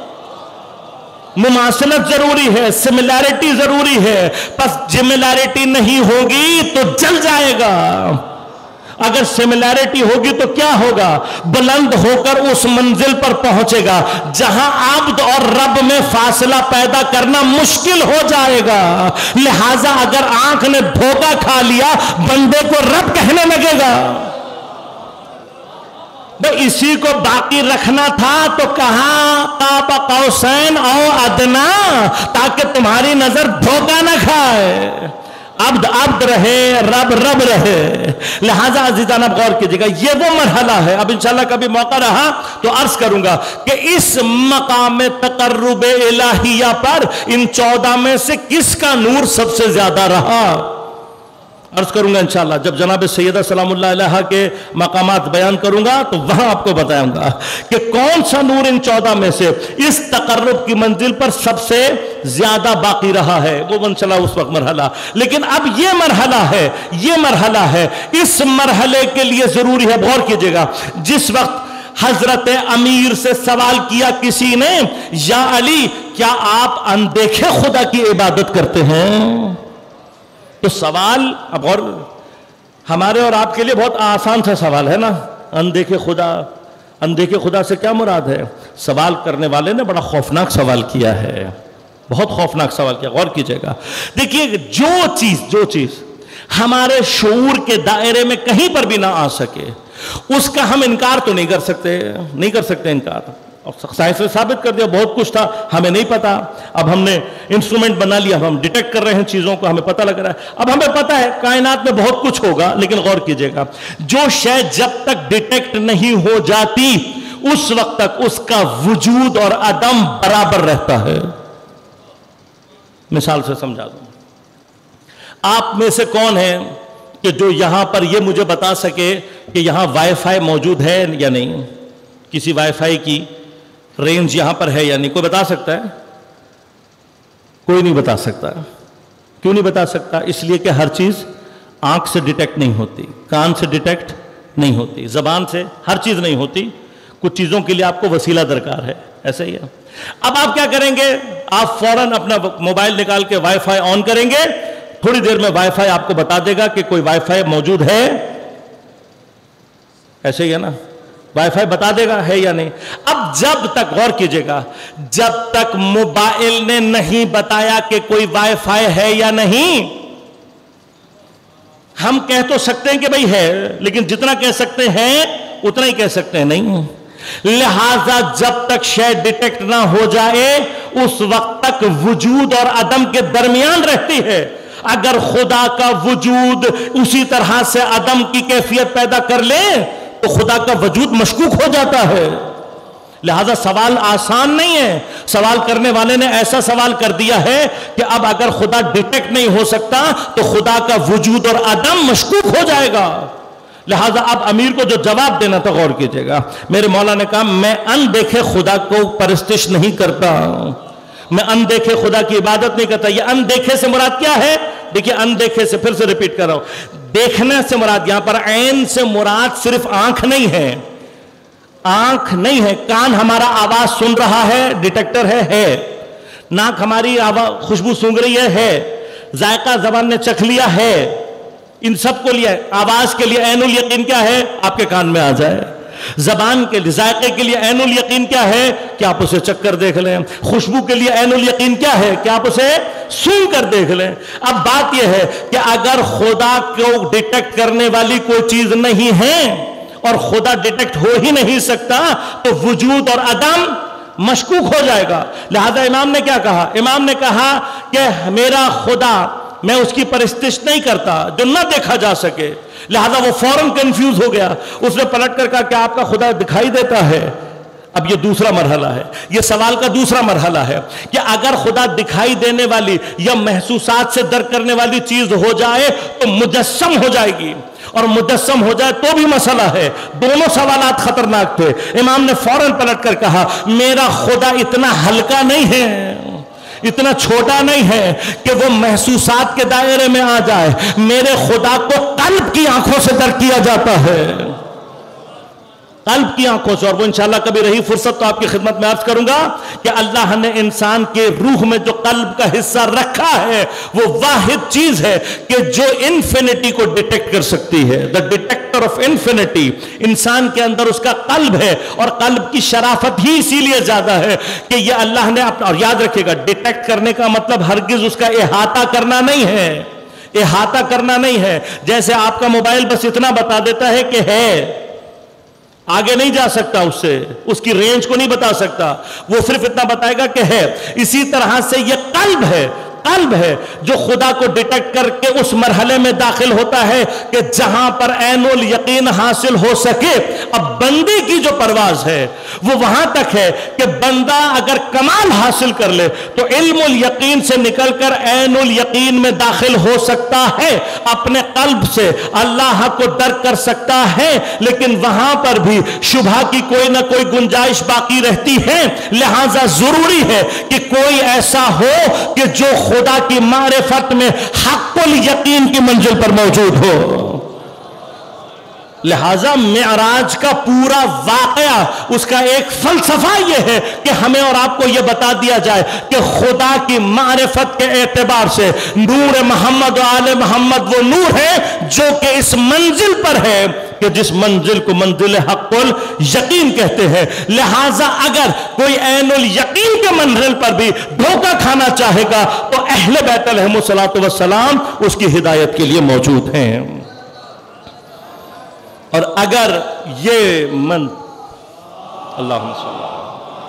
مماثلت ضروری ہے, سملیرٹی ضروری ہے. پس سملیرٹی نہیں ہوگی تو جل جائے گا. اگر سملیرٹی ہوگی تو کیا ہوگا؟ بلند ہو کر اس منزل پر پہنچے گا جہاں عبد اور رب میں فاصلہ پیدا کرنا مشکل ہو جائے گا. لہذا اگر آنکھ نے دھوکہ کھا لیا بندے کو رب کہنے لگے گا. بھئی اسی کو باقی رکھنا تھا تو کہاں قاب قوسین او ادنا, تاکہ تمہاری نظر دھوکہ نہ کھائے. عبد عبد رہے, رب رب رہے. لہذا عزیزان اب غور کیجئے گا, یہ وہ مرحلہ ہے. اب انشاءاللہ کبھی موقع رہا تو عرض کروں گا کہ اس مقام تقرب الہیہ پر ان 14 میں سے کس کا نور سب سے زیادہ رہا. عرض کروں گا انشاءاللہ جب جناب سیدہ سلام اللہ علیہ کے مقامات بیان کروں گا تو وہاں آپ کو بتاؤں گا کہ کون سا نور ان 14 میں سے اس تقرب کی منزل پر سب سے زیادہ باقی رہا ہے. وہ انشاءاللہ اس وقت مرحلہ. لیکن اب یہ مرحلہ ہے, اس مرحلے کے لیے ضروری ہے, غور کیجئے گا, جس وقت حضرت امیر سے سوال کیا کسی نے, یا علی کیا آپ اندیکھے خدا کی عبادت کرتے ہیں؟ تو سوال اب اور ہمارے اور آپ کے لیے بہت آسان سا سوال ہے نا, اندیکھے خدا سے کیا مراد ہے؟ سوال کرنے والے نے بڑا خوفناک سوال کیا ہے, بہت خوفناک سوال کیا. غور کیجئے گا, دیکھیے جو چیز ہمارے شعور کے دائرے میں کہیں پر بھی نہ آ سکے اس کا ہم انکار تو نہیں کر سکتے انکار. اور سائنس نے ثابت کر دیا بہت کچھ تھا ہمیں نہیں پتا, اب ہم نے انسٹرومنٹ بنا لیا, ہم ڈیٹیکٹ کر رہے ہیں چیزوں کو, ہمیں پتہ لگ رہا ہے. اب ہمیں پتہ ہے کائنات میں بہت کچھ ہوگا, لیکن غور کیجئے گا جو شے جب تک ڈیٹیکٹ نہیں ہو جاتی اس وقت تک اس کا وجود اور عدم برابر رہتا ہے. مثال سے سمجھا دوں, آپ میں سے کون ہے کہ جو یہاں پر یہ مجھے بتا سکے کہ یہاں وائی فائی موجود ہے یا نہیں, کسی وائی فائی کی رینج یہاں پر ہے یا نہیں؟ کوئی بتا سکتا ہے؟ کوئی نہیں بتا سکتا. کیوں نہیں بتا سکتا؟ اس لیے کہ ہر چیز آنکھ سے ڈیٹیکٹ نہیں ہوتی, کان سے ڈیٹیکٹ نہیں ہوتی, زبان سے ہر چیز نہیں ہوتی. کچھ چیزوں کے لیے آپ کو وسیلہ درکار ہے. ایسا ہی ہے. اب آپ کیا کریں گے؟ آپ فوراً اپنا موبائل نکال کے وائی فائی آن کریں گے, تھوڑی دیر میں وائی فائی آپ کو بتا دے گا کہ کوئی وائی فائی موجود ہے. ایسے ہی ہے نا, وائی فائی بتا دے گا ہے یا نہیں. اب جب تک غور کیجئے گا, جب تک موبائل نے نہیں بتایا کہ کوئی وائی فائی ہے یا نہیں, ہم کہہ تو سکتے ہیں کہ بھئی ہے, لیکن جتنا کہہ سکتے ہیں اتنا ہی کہہ سکتے ہیں نہیں. لہذا جب تک شے ڈیٹیکٹ نہ ہو جائے اس وقت تک وجود اور عدم کے درمیان رہتی ہے. اگر خدا کا وجود اسی طرح سے عدم کی کیفیت پیدا کر لے تو خدا کا وجود مشکوک ہو جاتا ہے. لہذا سوال آسان نہیں ہے. سوال کرنے والے نے ایسا سوال کر دیا ہے کہ اب اگر خدا ڈیٹیکٹ نہیں ہو سکتا تو خدا کا وجود اور عدم مشکوک ہو جائے گا. لہذا اب امیر کو جو جواب دینا تھا غور کیجئے گا. میرے مولا نے کہا میں اندیکھے خدا کو پرستش نہیں کرتا, میں اندیکھے خدا کی عبادت نہیں کرتا. یہ اندیکھے سے مراد کیا ہے؟ دیکھیے اندیکھے سے, پھر سے ریپیٹ کر رہا ہوں, دیکھنے سے مراد یہاں پر عین سے مراد صرف آنکھ نہیں ہے, آنکھ نہیں ہے. کان ہمارا آواز سن رہا ہے, ڈیٹیکٹر ہے. ناک ہماری خوشبو سونگھ رہی ہے. ذائقہ زبان نے چکھ لیا ہے. ان سب کو لیا. آواز کے لیے عین الیقین کیا ہے؟ آپ کے کان میں آ جائے. زبان کے لیے, ذائقے کے لیے عین الیقین کیا ہے کہ آپ اسے چکھ کر دیکھ لیں. خوشبو کے لیے عین الیقین کیا ہے کہ آپ اسے سون کر دیکھ لیں. اب بات یہ ہے کہ اگر خدا کو ڈیٹیکٹ کرنے والی کوئی چیز نہیں ہے اور خدا ڈیٹیکٹ ہو ہی نہیں سکتا تو وجود اور عدم مشکوک ہو جائے گا. لہذا امام نے کیا کہا؟ امام نے کہا کہ میرا خدا, میں اس کی پرستش نہیں کرتا جو نہ دیکھا جا سکے. لہذا وہ فوراً کنفیوز ہو گیا. اس نے پلٹ کر کہا کہ آپ کا خدا دکھائی دیتا ہے. اب یہ دوسرا مرحلہ ہے, یہ سوال کا دوسرا مرحلہ ہے کہ اگر خدا دکھائی دینے والی یا محسوسات سے درک کرنے والی چیز ہو جائے تو مجسم ہو جائے گی, اور مجسم ہو جائے تو بھی مسئلہ ہے. دونوں سوالات خطرناک تھے. امام نے فوراً پلٹ کر کہا میرا خدا اتنا ہلکا نہیں ہے, اتنا چھوٹا نہیں ہے کہ وہ محسوسات کے دائرے میں آ جائے. میرے خدا کو قلب کی آنکھوں سے درک کیا جاتا ہے, قلب کی آنکھوں سے. اور وہ انشاءاللہ کبھی رہی فرصت تو آپ کی خدمت میں عرض کروں گا کہ اللہ نے انسان کے روح میں جو قلب کا حصہ رکھا ہے وہ واحد چیز ہے کہ جو انفینٹی کو ڈیٹیکٹ کر سکتی ہے. the detector of infinity انسان کے اندر اس کا قلب ہے, اور قلب کی شرافت ہی اسی لیے زیادہ ہے کہ یہ اللہ نے اور یاد رکھے گا ڈیٹیکٹ کرنے کا مطلب ہرگز اس کا احاطہ کرنا نہیں ہے, احاطہ کرنا نہیں ہے. جیسے آپ کا موبائل بس اتنا بتا دیتا ہے کہ ہے, آگے نہیں جا سکتا, اس سے اس کی رینج کو نہیں بتا سکتا, وہ صرف اتنا بتائے گا کہ ہے. اسی طرح سے یہ قلب ہے, قلب ہے جو خدا کو ڈیٹیکٹ کر کے اس مرحلے میں داخل ہوتا ہے کہ جہاں پر عین الیقین حاصل ہو سکے. اب بندے کی جو پرواز ہے وہ وہاں تک ہے کہ بندہ اگر کمال حاصل کر لے تو علم الیقین سے نکل کر عین الیقین میں داخل ہو سکتا ہے, اپنے قلب سے اللہ کو درک کر سکتا ہے. لیکن وہاں پر بھی شبہ کی کوئی نہ کوئی گنجائش باقی رہتی ہے. لہذا ضروری ہے کہ کوئی ایسا ہو کہ جو خدا کی معرفت میں حق الیقین کی منزل پر موجود ہو. لہذا معراج کا پورا واقعہ, اس کا ایک فلسفہ یہ ہے کہ ہمیں اور آپ کو یہ بتا دیا جائے کہ خدا کی معرفت کے اعتبار سے نور محمد و آل محمد وہ نور ہے جو کہ اس منزل پر ہے کہ جس منزل کو منزل حق الیقین کہتے ہیں. لہذا اگر کوئی عین الیقین کے منزل پر بھی دھوکہ کھانا چاہے گا تو اہل بیت علیہم الصلوۃ والسلام اس کی ہدایت کے لیے موجود ہیں. اور اگر یہ اللہم صلی اللہ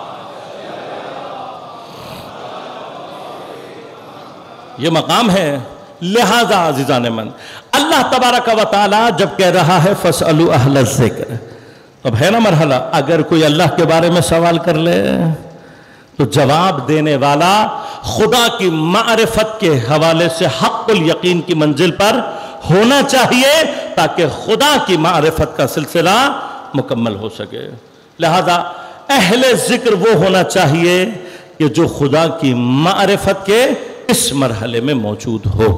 یہ مقام ہے. لہذا عزیزان من, اللہ تبارک و تعالی جب کہہ رہا ہے فَاسْأَلُوا أَهْلَ الذِّكْرِ, اب ہے نا مرحلہ, اگر کوئی اللہ کے بارے میں سوال کر لے تو جواب دینے والا خدا کی معرفت کے حوالے سے حق الیقین کی منزل پر ہونا چاہیے تاکہ خدا کی معرفت کا سلسلہ مکمل ہو سکے. لہذا اہل ذکر وہ ہونا چاہیے کہ جو خدا کی معرفت کے اس مرحلے میں موجود ہو.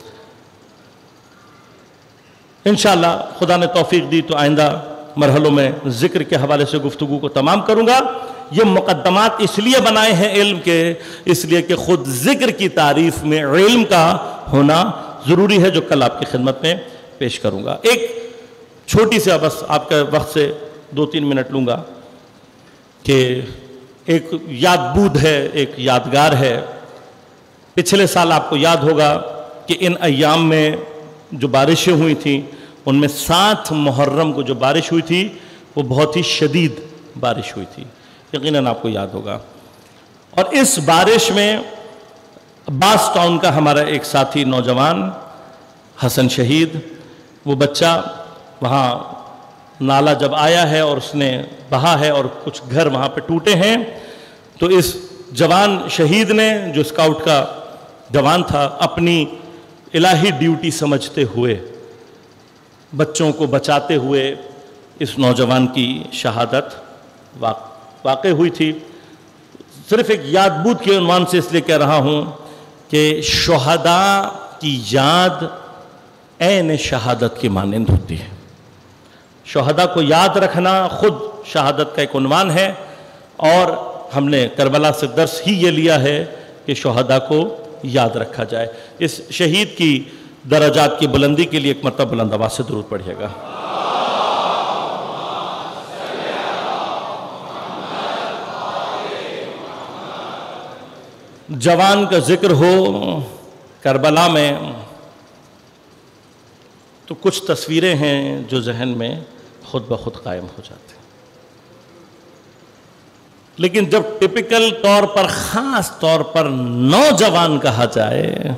انشاءاللہ خدا نے توفیق دی تو آئندہ مرحلوں میں ذکر کے حوالے سے گفتگو کو تمام کروں گا. یہ مقدمات اس لیے بنائے ہیں علم کے, اس لیے کہ خود ذکر کی تعریف میں علم کا ہونا ضروری ہے, جو کل آپ کی خدمت میں پیش کروں گا. ایک چھوٹی سی بس آپ کے وقت سے 2-3 منٹ لوں گا کہ ایک یاد بود ہے, ایک یادگار ہے. پچھلے سال آپ کو یاد ہوگا کہ ان ایام میں جو بارشیں ہوئی تھیں ان میں 7 محرم کو جو بارش ہوئی تھی وہ بہت ہی شدید بارش ہوئی تھی, یقیناً آپ کو یاد ہوگا. اور اس بارش میں عباس ٹاؤن کا ہمارا ایک ساتھی نوجوان حسن شہید, وہ بچہ وہاں نالا جب آیا ہے اور اس نے بہا ہے اور کچھ گھر وہاں پہ ٹوٹے ہیں، تو اس جوان شہید نے، جو اسکاؤٹ کا جوان تھا، اپنی الہی ڈیوٹی سمجھتے ہوئے بچوں کو بچاتے ہوئے اس نوجوان کی شہادت واقع ہوئی تھی۔ صرف ایک یاد بود کے عنوان سے اس لیے کہہ رہا ہوں کہ شہداء کی یاد عین شہادت کی مانند ہوتی ہے۔ شہداء کو یاد رکھنا خود شہادت کا ایک عنوان ہے، اور ہم نے کربلا سے درس ہی یہ لیا ہے کہ شہداء کو یاد رکھا جائے۔ اس شہید کی درجات کی بلندی کے لیے ایک مرتبہ بلند آواز سے درود پڑھیے گا۔ جوان کا ذکر ہو کربلا میں تو کچھ تصویریں ہیں جو ذہن میں خود بخود قائم ہو جاتے ہیں، لیکن جب ٹپیکل طور پر، خاص طور پر نوجوان کہا جائے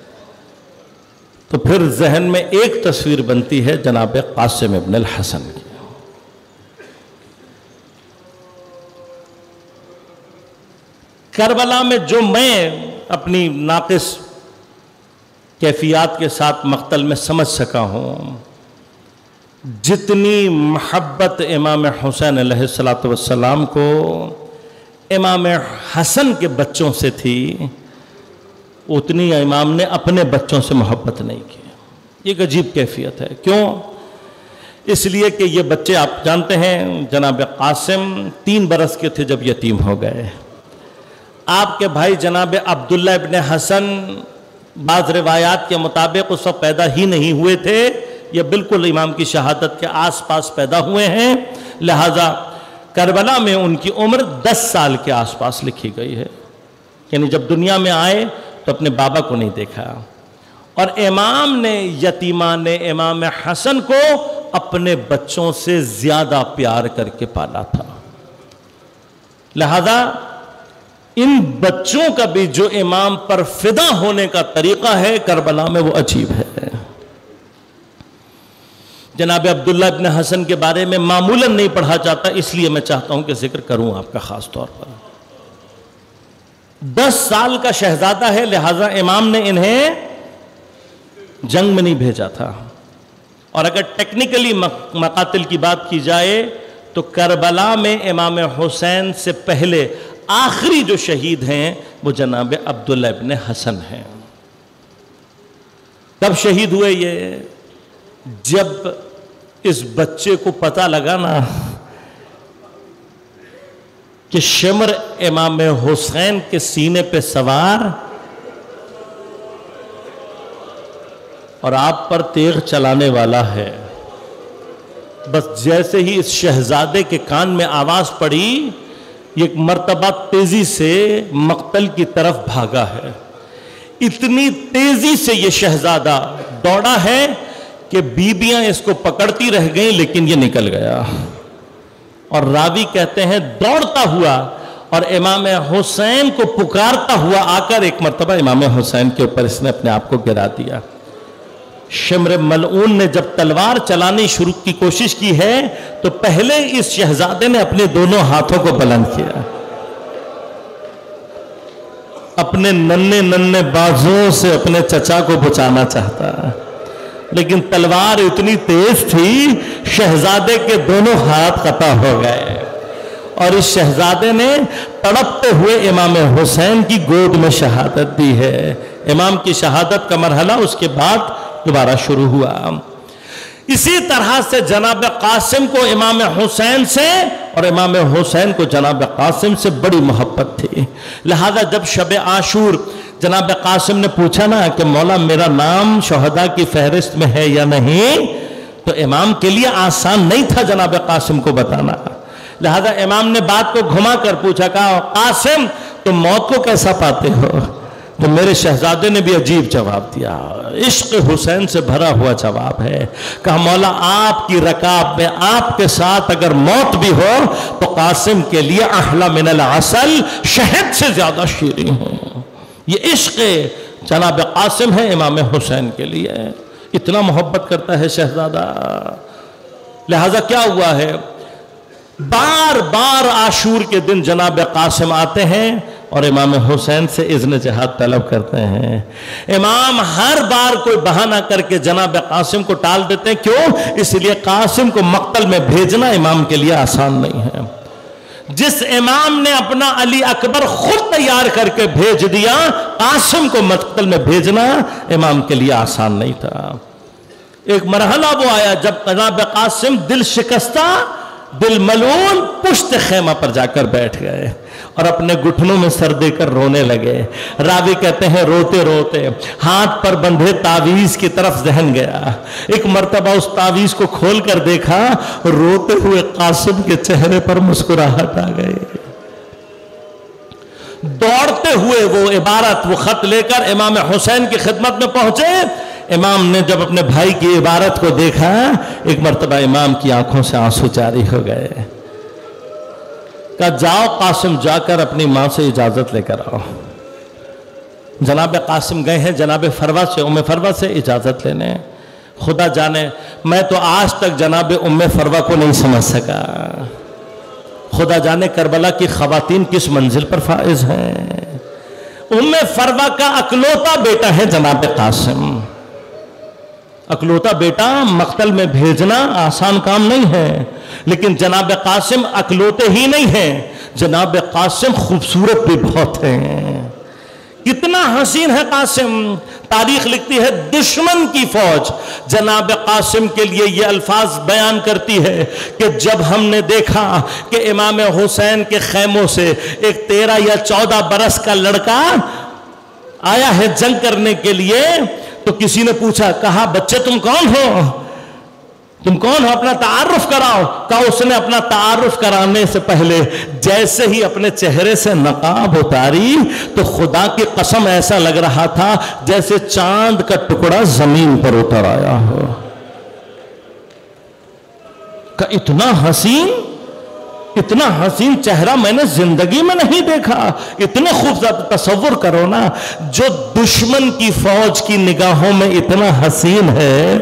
تو پھر ذہن میں ایک تصویر بنتی ہے جناب قاسم ابن الحسن کی۔ کربلا میں جو میں اپنی ناقص کیفیات کے ساتھ مقتل میں سمجھ سکا ہوں، جتنی محبت امام حسین علیہ السلام کو امام حسن کے بچوں سے تھی، اتنی امام نے اپنے بچوں سے محبت نہیں کی۔ یہ ایک عجیب کیفیت ہے۔ کیوں؟ اس لیے کہ یہ بچے آپ جانتے ہیں جناب قاسم 3 برس کے تھے جب یتیم ہو گئے۔ آپ کے بھائی جناب عبداللہ ابن حسن بعض روایات کے مطابق اس وقت پیدا ہی نہیں ہوئے تھے، یہ بالکل امام کی شہادت کے آس پاس پیدا ہوئے ہیں، لہٰذا کربلا میں ان کی عمر 10 سال کے آس پاس لکھی گئی ہے، یعنی جب دنیا میں آئے تو اپنے بابا کو نہیں دیکھا، اور امام نے یتیمان امام حسن کو اپنے بچوں سے زیادہ پیار کر کے پالا تھا، لہذا ان بچوں کا بھی جو امام پر فدا ہونے کا طریقہ ہے کربلا میں وہ عجیب ہے۔ جناب عبداللہ ابن حسن کے بارے میں معمولاً نہیں پڑھا جاتا، اس لیے میں چاہتا ہوں کہ ذکر کروں آپ کا خاص طور پر۔ 10 سال کا شہزادہ ہے، لہٰذا امام نے انہیں جنگ میں نہیں بھیجا تھا، اور اگر ٹیکنیکلی مقاتل کی بات کی جائے تو کربلا میں امام حسین سے پہلے آخری جو شہید ہیں وہ جناب عبداللہ ابن حسن ہیں۔ کب شہید ہوئے یہ؟ جب اس بچے کو پتہ لگا نا کہ شمر امام حسین کے سینے پہ سوار اور آپ پر تیغ چلانے والا ہے، بس جیسے ہی اس شہزادے کے کان میں آواز پڑی، ایک مرتبہ تیزی سے مقتل کی طرف بھاگا ہے۔ اتنی تیزی سے یہ شہزادہ دوڑا ہے کہ بیبیاں اس کو پکڑتی رہ گئیں، لیکن یہ نکل گیا، اور راوی کہتے ہیں دوڑتا ہوا اور امام حسین کو پکارتا ہوا آ کر ایک مرتبہ امام حسین کے اوپر اس نے اپنے آپ کو گرا دیا۔ شمر ملعون نے جب تلوار چلانی شروع کی کوشش کی ہے تو پہلے اس شہزادے نے اپنے دونوں ہاتھوں کو بلند کیا، اپنے ننھے بازوؤں سے اپنے چچا کو بچانا چاہتا، لیکن تلوار اتنی تیز تھی شہزادے کے دونوں ہاتھ قطع ہو گئے، اور اس شہزادے نے تڑپتے ہوئے امام حسین کی گود میں شہادت دی ہے۔ امام کی شہادت کا مرحلہ اس کے بعد دوبارہ شروع ہوا۔ اسی طرح سے جناب قاسم کو امام حسین سے اور امام حسین کو جناب قاسم سے بڑی محبت تھی، لہذا جب شب عاشور جناب قاسم نے پوچھا نا کہ مولا میرا نام شہداء کی فہرست میں ہے یا نہیں، تو امام کے لیے آسان نہیں تھا جناب قاسم کو بتانا، لہذا امام نے بات کو گھما کر پوچھا، کہا قاسم تم موت کو کیسا پاتے ہو؟ تو میرے شہزادے نے بھی عجیب جواب دیا، عشق حسین سے بھرا ہوا جواب ہے، کہا مولا آپ کی رکاب میں آپ کے ساتھ اگر موت بھی ہو تو قاسم کے لیے احلی من العسل، شہد سے زیادہ شیریں ہوں۔ یہ عشق جناب قاسم ہے امام حسین کے لیے، اتنا محبت کرتا ہے شہزادہ۔ لہذا کیا ہوا ہے، بار بار عاشور کے دن جناب قاسم آتے ہیں اور امام حسین سے اذن جہاد طلب کرتے ہیں۔ امام ہر بار کوئی بہانہ کر کے جناب قاسم کو ٹال دیتے ہیں، کیوں؟ اس لیے قاسم کو مقتل میں بھیجنا امام کے لیے آسان نہیں ہے۔ جس امام نے اپنا علی اکبر خود تیار کر کے بھیج دیا، قاسم کو مقتل میں بھیجنا امام کے لیے آسان نہیں تھا۔ ایک مرحلہ وہ آیا جب جناب قاسم دل شکستہ، دل ملول پشت خیمہ پر جا کر بیٹھ گئے اور اپنے گھٹنوں میں سر دے کر رونے لگے۔ راوی کہتے ہیں روتے روتے ہاتھ پر بندھے تعویذ کی طرف ذہن گیا۔ ایک مرتبہ اس تعویذ کو کھول کر دیکھا، روتے ہوئے قاسم کے چہرے پر مسکراہٹ آ گئی۔ دوڑتے ہوئے وہ عبارت، وہ خط لے کر امام حسین کی خدمت میں پہنچے۔ امام نے جب اپنے بھائی کی عبارت کو دیکھا، ایک مرتبہ امام کی آنکھوں سے آنسو جاری ہو گئے۔ کہا جاؤ قاسم، جا کر اپنی ماں سے اجازت لے کر آؤ۔ جناب قاسم گئے ہیں جناب فروہ سے، ام فروہ سے اجازت لینے۔ خدا جانے میں تو آج تک جناب ام فروہ کو نہیں سمجھ سکا۔ خدا جانے کربلا کی خواتین کس منزل پر فائز ہیں۔ ام فروہ کا اکلوتا بیٹا ہے جناب قاسم۔ اکلوتا بیٹا مقتل میں بھیجنا آسان کام نہیں ہے، لیکن جناب قاسم اکلوتے ہی نہیں ہیں، جناب قاسم خوبصورت بھی بہت ہیں۔ کتنا حسین ہے قاسم۔ تاریخ لکھتی ہے دشمن کی فوج جناب قاسم کے لیے یہ الفاظ بیان کرتی ہے کہ جب ہم نے دیکھا کہ امام حسین کے خیموں سے ایک 13 یا 14 برس کا لڑکا آیا ہے جنگ کرنے کے لیے، تو کسی نے پوچھا، کہا بچے تم کون ہو؟ تم کون ہو؟ اپنا تعارف کراؤ۔ کہا اس نے اپنا تعارف کرانے سے پہلے جیسے ہی اپنے چہرے سے نقاب اتاری تو خدا کی قسم ایسا لگ رہا تھا جیسے چاند کا ٹکڑا زمین پر اتر آیا ہو۔ کہ اتنا حسین چہرہ میں نے زندگی میں نہیں دیکھا۔ اتنے خوبصورت، تصور کرو نا، جو دشمن کی فوج کی نگاہوں میں اتنا حسین ہے،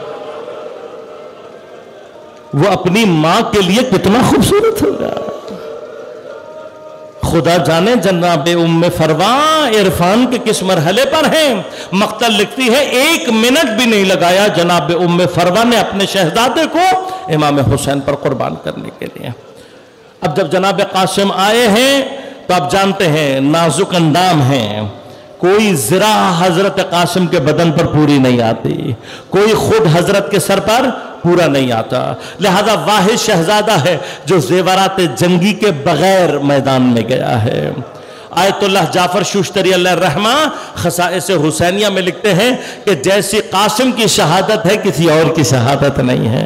وہ اپنی ماں کے لیے کتنا خوبصورت ہوگا۔ خدا جانے جناب ام فروہ عرفان کے کس مرحلے پر ہیں۔ مقتل لکھتی ہے 1 منٹ بھی نہیں لگایا جناب ام فروہ نے اپنے شہزادے کو امام حسین پر قربان کرنے کے لیے۔ اب جب جناب قاسم آئے ہیں تو آپ جانتے ہیں نازک اندام ہیں، کوئی ذرا حضرت قاسم کے بدن پر پوری نہیں آتی، کوئی خود حضرت کے سر پر پورا نہیں آتا، لہذا واحد شہزادہ ہے جو زیورات جنگی کے بغیر میدان میں گیا ہے۔ آیت اللہ جعفر شوشتری علیہ الرحمہ خصائص حسینیہ میں لکھتے ہیں کہ جیسی قاسم کی شہادت ہے کسی اور کی شہادت نہیں ہے۔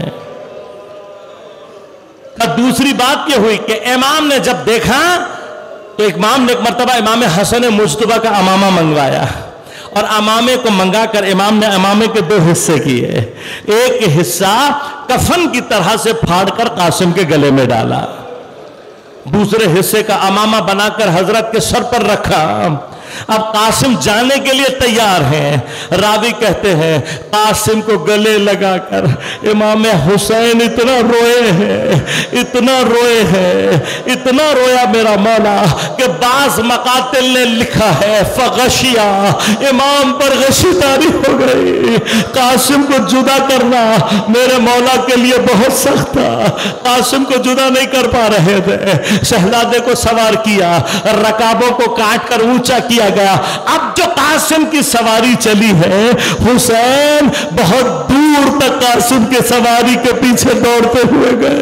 دوسری بات یہ ہوئی کہ امام نے جب دیکھا تو امام نے ایک مرتبہ امام حسن مجتبیٰ کا امامہ منگوایا، اور امامے کو منگا کر امام نے امامے کے 2 حصے کیے۔ ایک حصہ کفن کی طرح سے پھاڑ کر قاسم کے گلے میں ڈالا، دوسرے حصے کا امامہ بنا کر حضرت کے سر پر رکھا۔ اب قاسم جانے کے لیے تیار ہیں۔ راوی کہتے ہیں قاسم کو گلے لگا کر امام حسین اتنا روئے ہیں، اتنا روئے ہیں، اتنا رویا میرا مولا کہ بعض مقاتل نے لکھا ہے فغشیا، امام پر غشی طاری ہو گئی۔ قاسم کو جدا کرنا میرے مولا کے لیے بہت سخت تھا، قاسم کو جدا نہیں کر پا رہے تھے۔ شہزادے کو سوار کیا، رکابوں کو کاٹ کر اونچا کیا گیا۔ اب جو قاسم کی سواری چلی ہے، حسین بہت دور تک قاسم کے سواری کے پیچھے دوڑتے ہوئے گئے،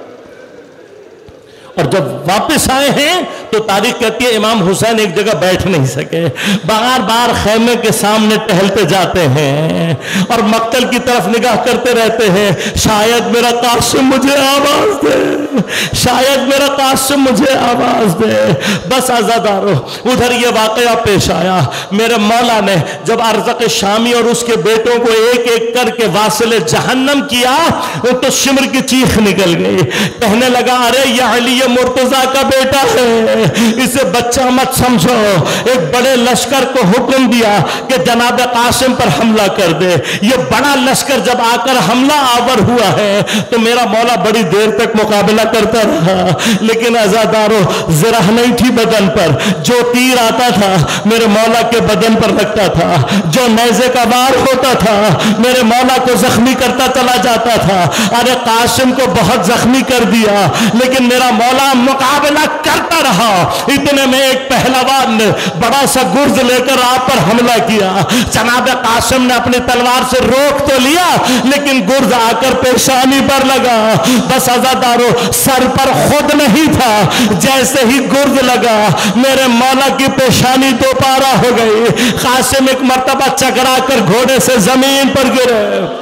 اور جب واپس آئے ہیں تو تاریخ کہتی ہے امام حسین ایک جگہ بیٹھ نہیں سکے، بار بار خیمے کے سامنے ٹہلتے جاتے ہیں اور مقتل کی طرف نگاہ کرتے رہتے ہیں، شاید میرا قاسم مجھے آواز دے، شاید میرا قاسم مجھے آواز دے۔ بس عزادارو، ادھر یہ واقعہ پیش آیا، میرے مولا نے جب ارزق شامی اور اس کے بیٹوں کو ایک ایک کر کے واصل جہنم کیا تو شمر کی چیخ نکل گئی، کہنے لگا ارے یا علی یہ مرتضیٰ کا بیٹا ہے، اسے بچہ مت سمجھو۔ ایک بڑے لشکر کو حکم دیا کہ جناب قاسم پر حملہ کر دے۔ یہ بڑا لشکر جب آ کر حملہ آور ہوا ہے تو میرا مولا بڑی دیر تک مقابلہ کرتا رہا، لیکن عزادارو زرہ نہیں تھی بدن پر۔ جو تیر آتا تھا میرے مولا کے بدن پر لگتا تھا، جو نیزے کا وار ہوتا تھا میرے مولا کو زخمی کرتا چلا جاتا تھا۔ ارے قاسم کو بہت زخمی کر دیا، لیکن میرا مولا مقابلہ کرتا رہا۔ اتنے میں ایک پہلوان نے بڑا سا گرز لے کر آپ پر حملہ کیا۔ جناب قاسم نے اپنی تلوار سے روک تو لیا، لیکن گرز آ کر پیشانی پر لگا۔ بس عزادارو سر پر خود نہیں تھا، جیسے ہی گرز لگا میرے مولا کی پیشانی دو پارا ہو گئی۔ قاسم ایک مرتبہ چکرا کر گھوڑے سے زمین پر گرے۔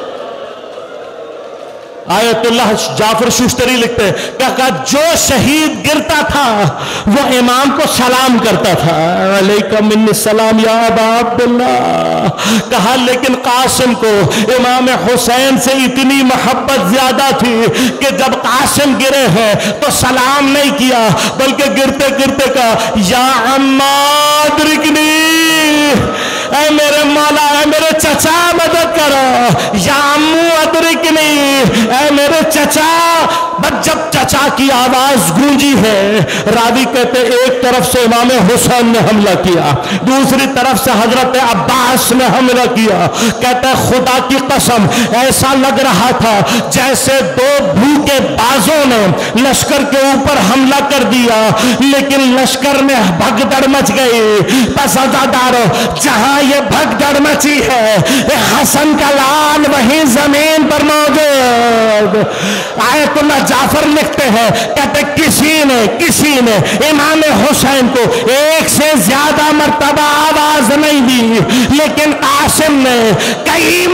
آیت اللہ جعفر شوشتری لکھتے ہیں کہ جو شہید گرتا تھا وہ امام کو سلام کرتا تھا، علیکم منی السلام یا ابا عبداللہ کہا، لیکن قاسم کو امام حسین سے اتنی محبت زیادہ تھی کہ جب قاسم گرے ہیں تو سلام نہیں کیا، بلکہ گرتے گرتے کہا یا عمّا ادرکنی، اے میرے مولا، اے میرے چچا مدد کرو، یا عمّو ادرکنی، اے میرے چچا۔ بس جب چچا کی آواز گونجی ہے، راوی کہتے ایک طرف سے امام حسین نے حملہ کیا، دوسری طرف سے حضرت عباس نے حملہ کیا۔ کہتے خدا کی قسم ایسا لگ رہا تھا جیسے دو بھوکے بازوں نے لشکر کے اوپر حملہ کر دیا، لیکن لشکر میں بھگدڑ مچ گئی۔ بس عزادارو جہاں یہ بھگدڑ مچی ہے حسن کا لال وہیں زمین پر موجود۔ آیت اللہ جعفر لکھتے ہیں کہتے کسی نے امام حسین کو ایک سے زیادہ مرتبہ آواز نہیں دی، لیکن قاسم نے کئی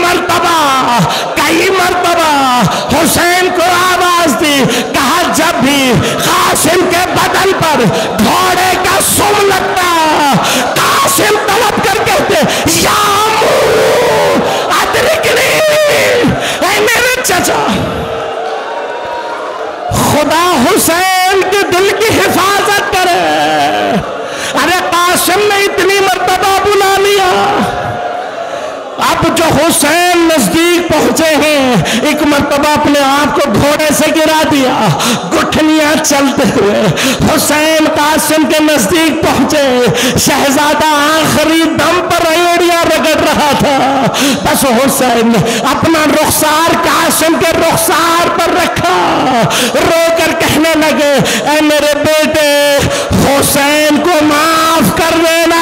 مرتبہ حسین کو آواز دی۔ کہا جب بھی قاسم کے بدن پر گھوڑے کا سم لگتا قاسم طلب کر کہتے یا عمو ادرکنی، اے میرے چچا۔ خدا حسین کے دل کی حفاظت کرے۔ ارے قاسم نے اتنی مرتبہ بلا لیا، اب جو حسین نزدیک پہنچے ہیں ایک مرتبہ اپنے آپ کو گھوڑے سے گرا دیا، گٹھلیاں چلتے ہوئے حسین قاسم کے نزدیک پہنچے۔ شہزادہ آخری دم پر ایڑیاں رگڑ رہا تھا، بس حسین نے اپنا رخسار قاسم کے رخسار پر رکھا، رو کر کہنے لگے اے میرے بیٹے حسین کو معاف کر دینا،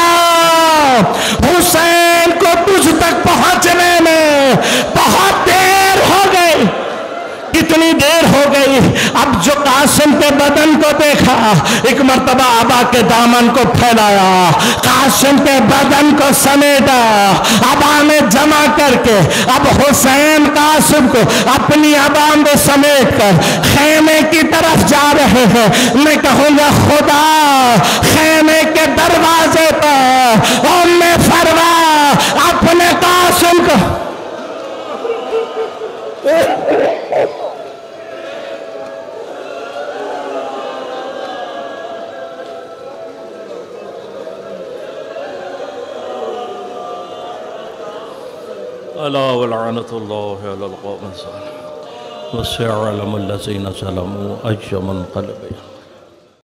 حسین کو تجھ تک پہنچنے میں بہت دیر ہو گئی۔ کتنی دیر ہو گئی؟ اب جو قاسم کے بدن کو دیکھا، ایک مرتبہ ابا کے دامن کو پھیلایا، قاسم کے بدن کو سمیٹا، ابا نے جمع کر کے اب حسین قاسم کو اپنی ابا میں سمیٹ کر خیمے کی طرف جا رہے ہیں۔ میں کہوں گا خدا خیمے کے دروازے پر ام فروا اپنے قاسم کو الا ولعنت اللہ علی القوم الظالمین وسيعلم الذين ظلموا أي منقلب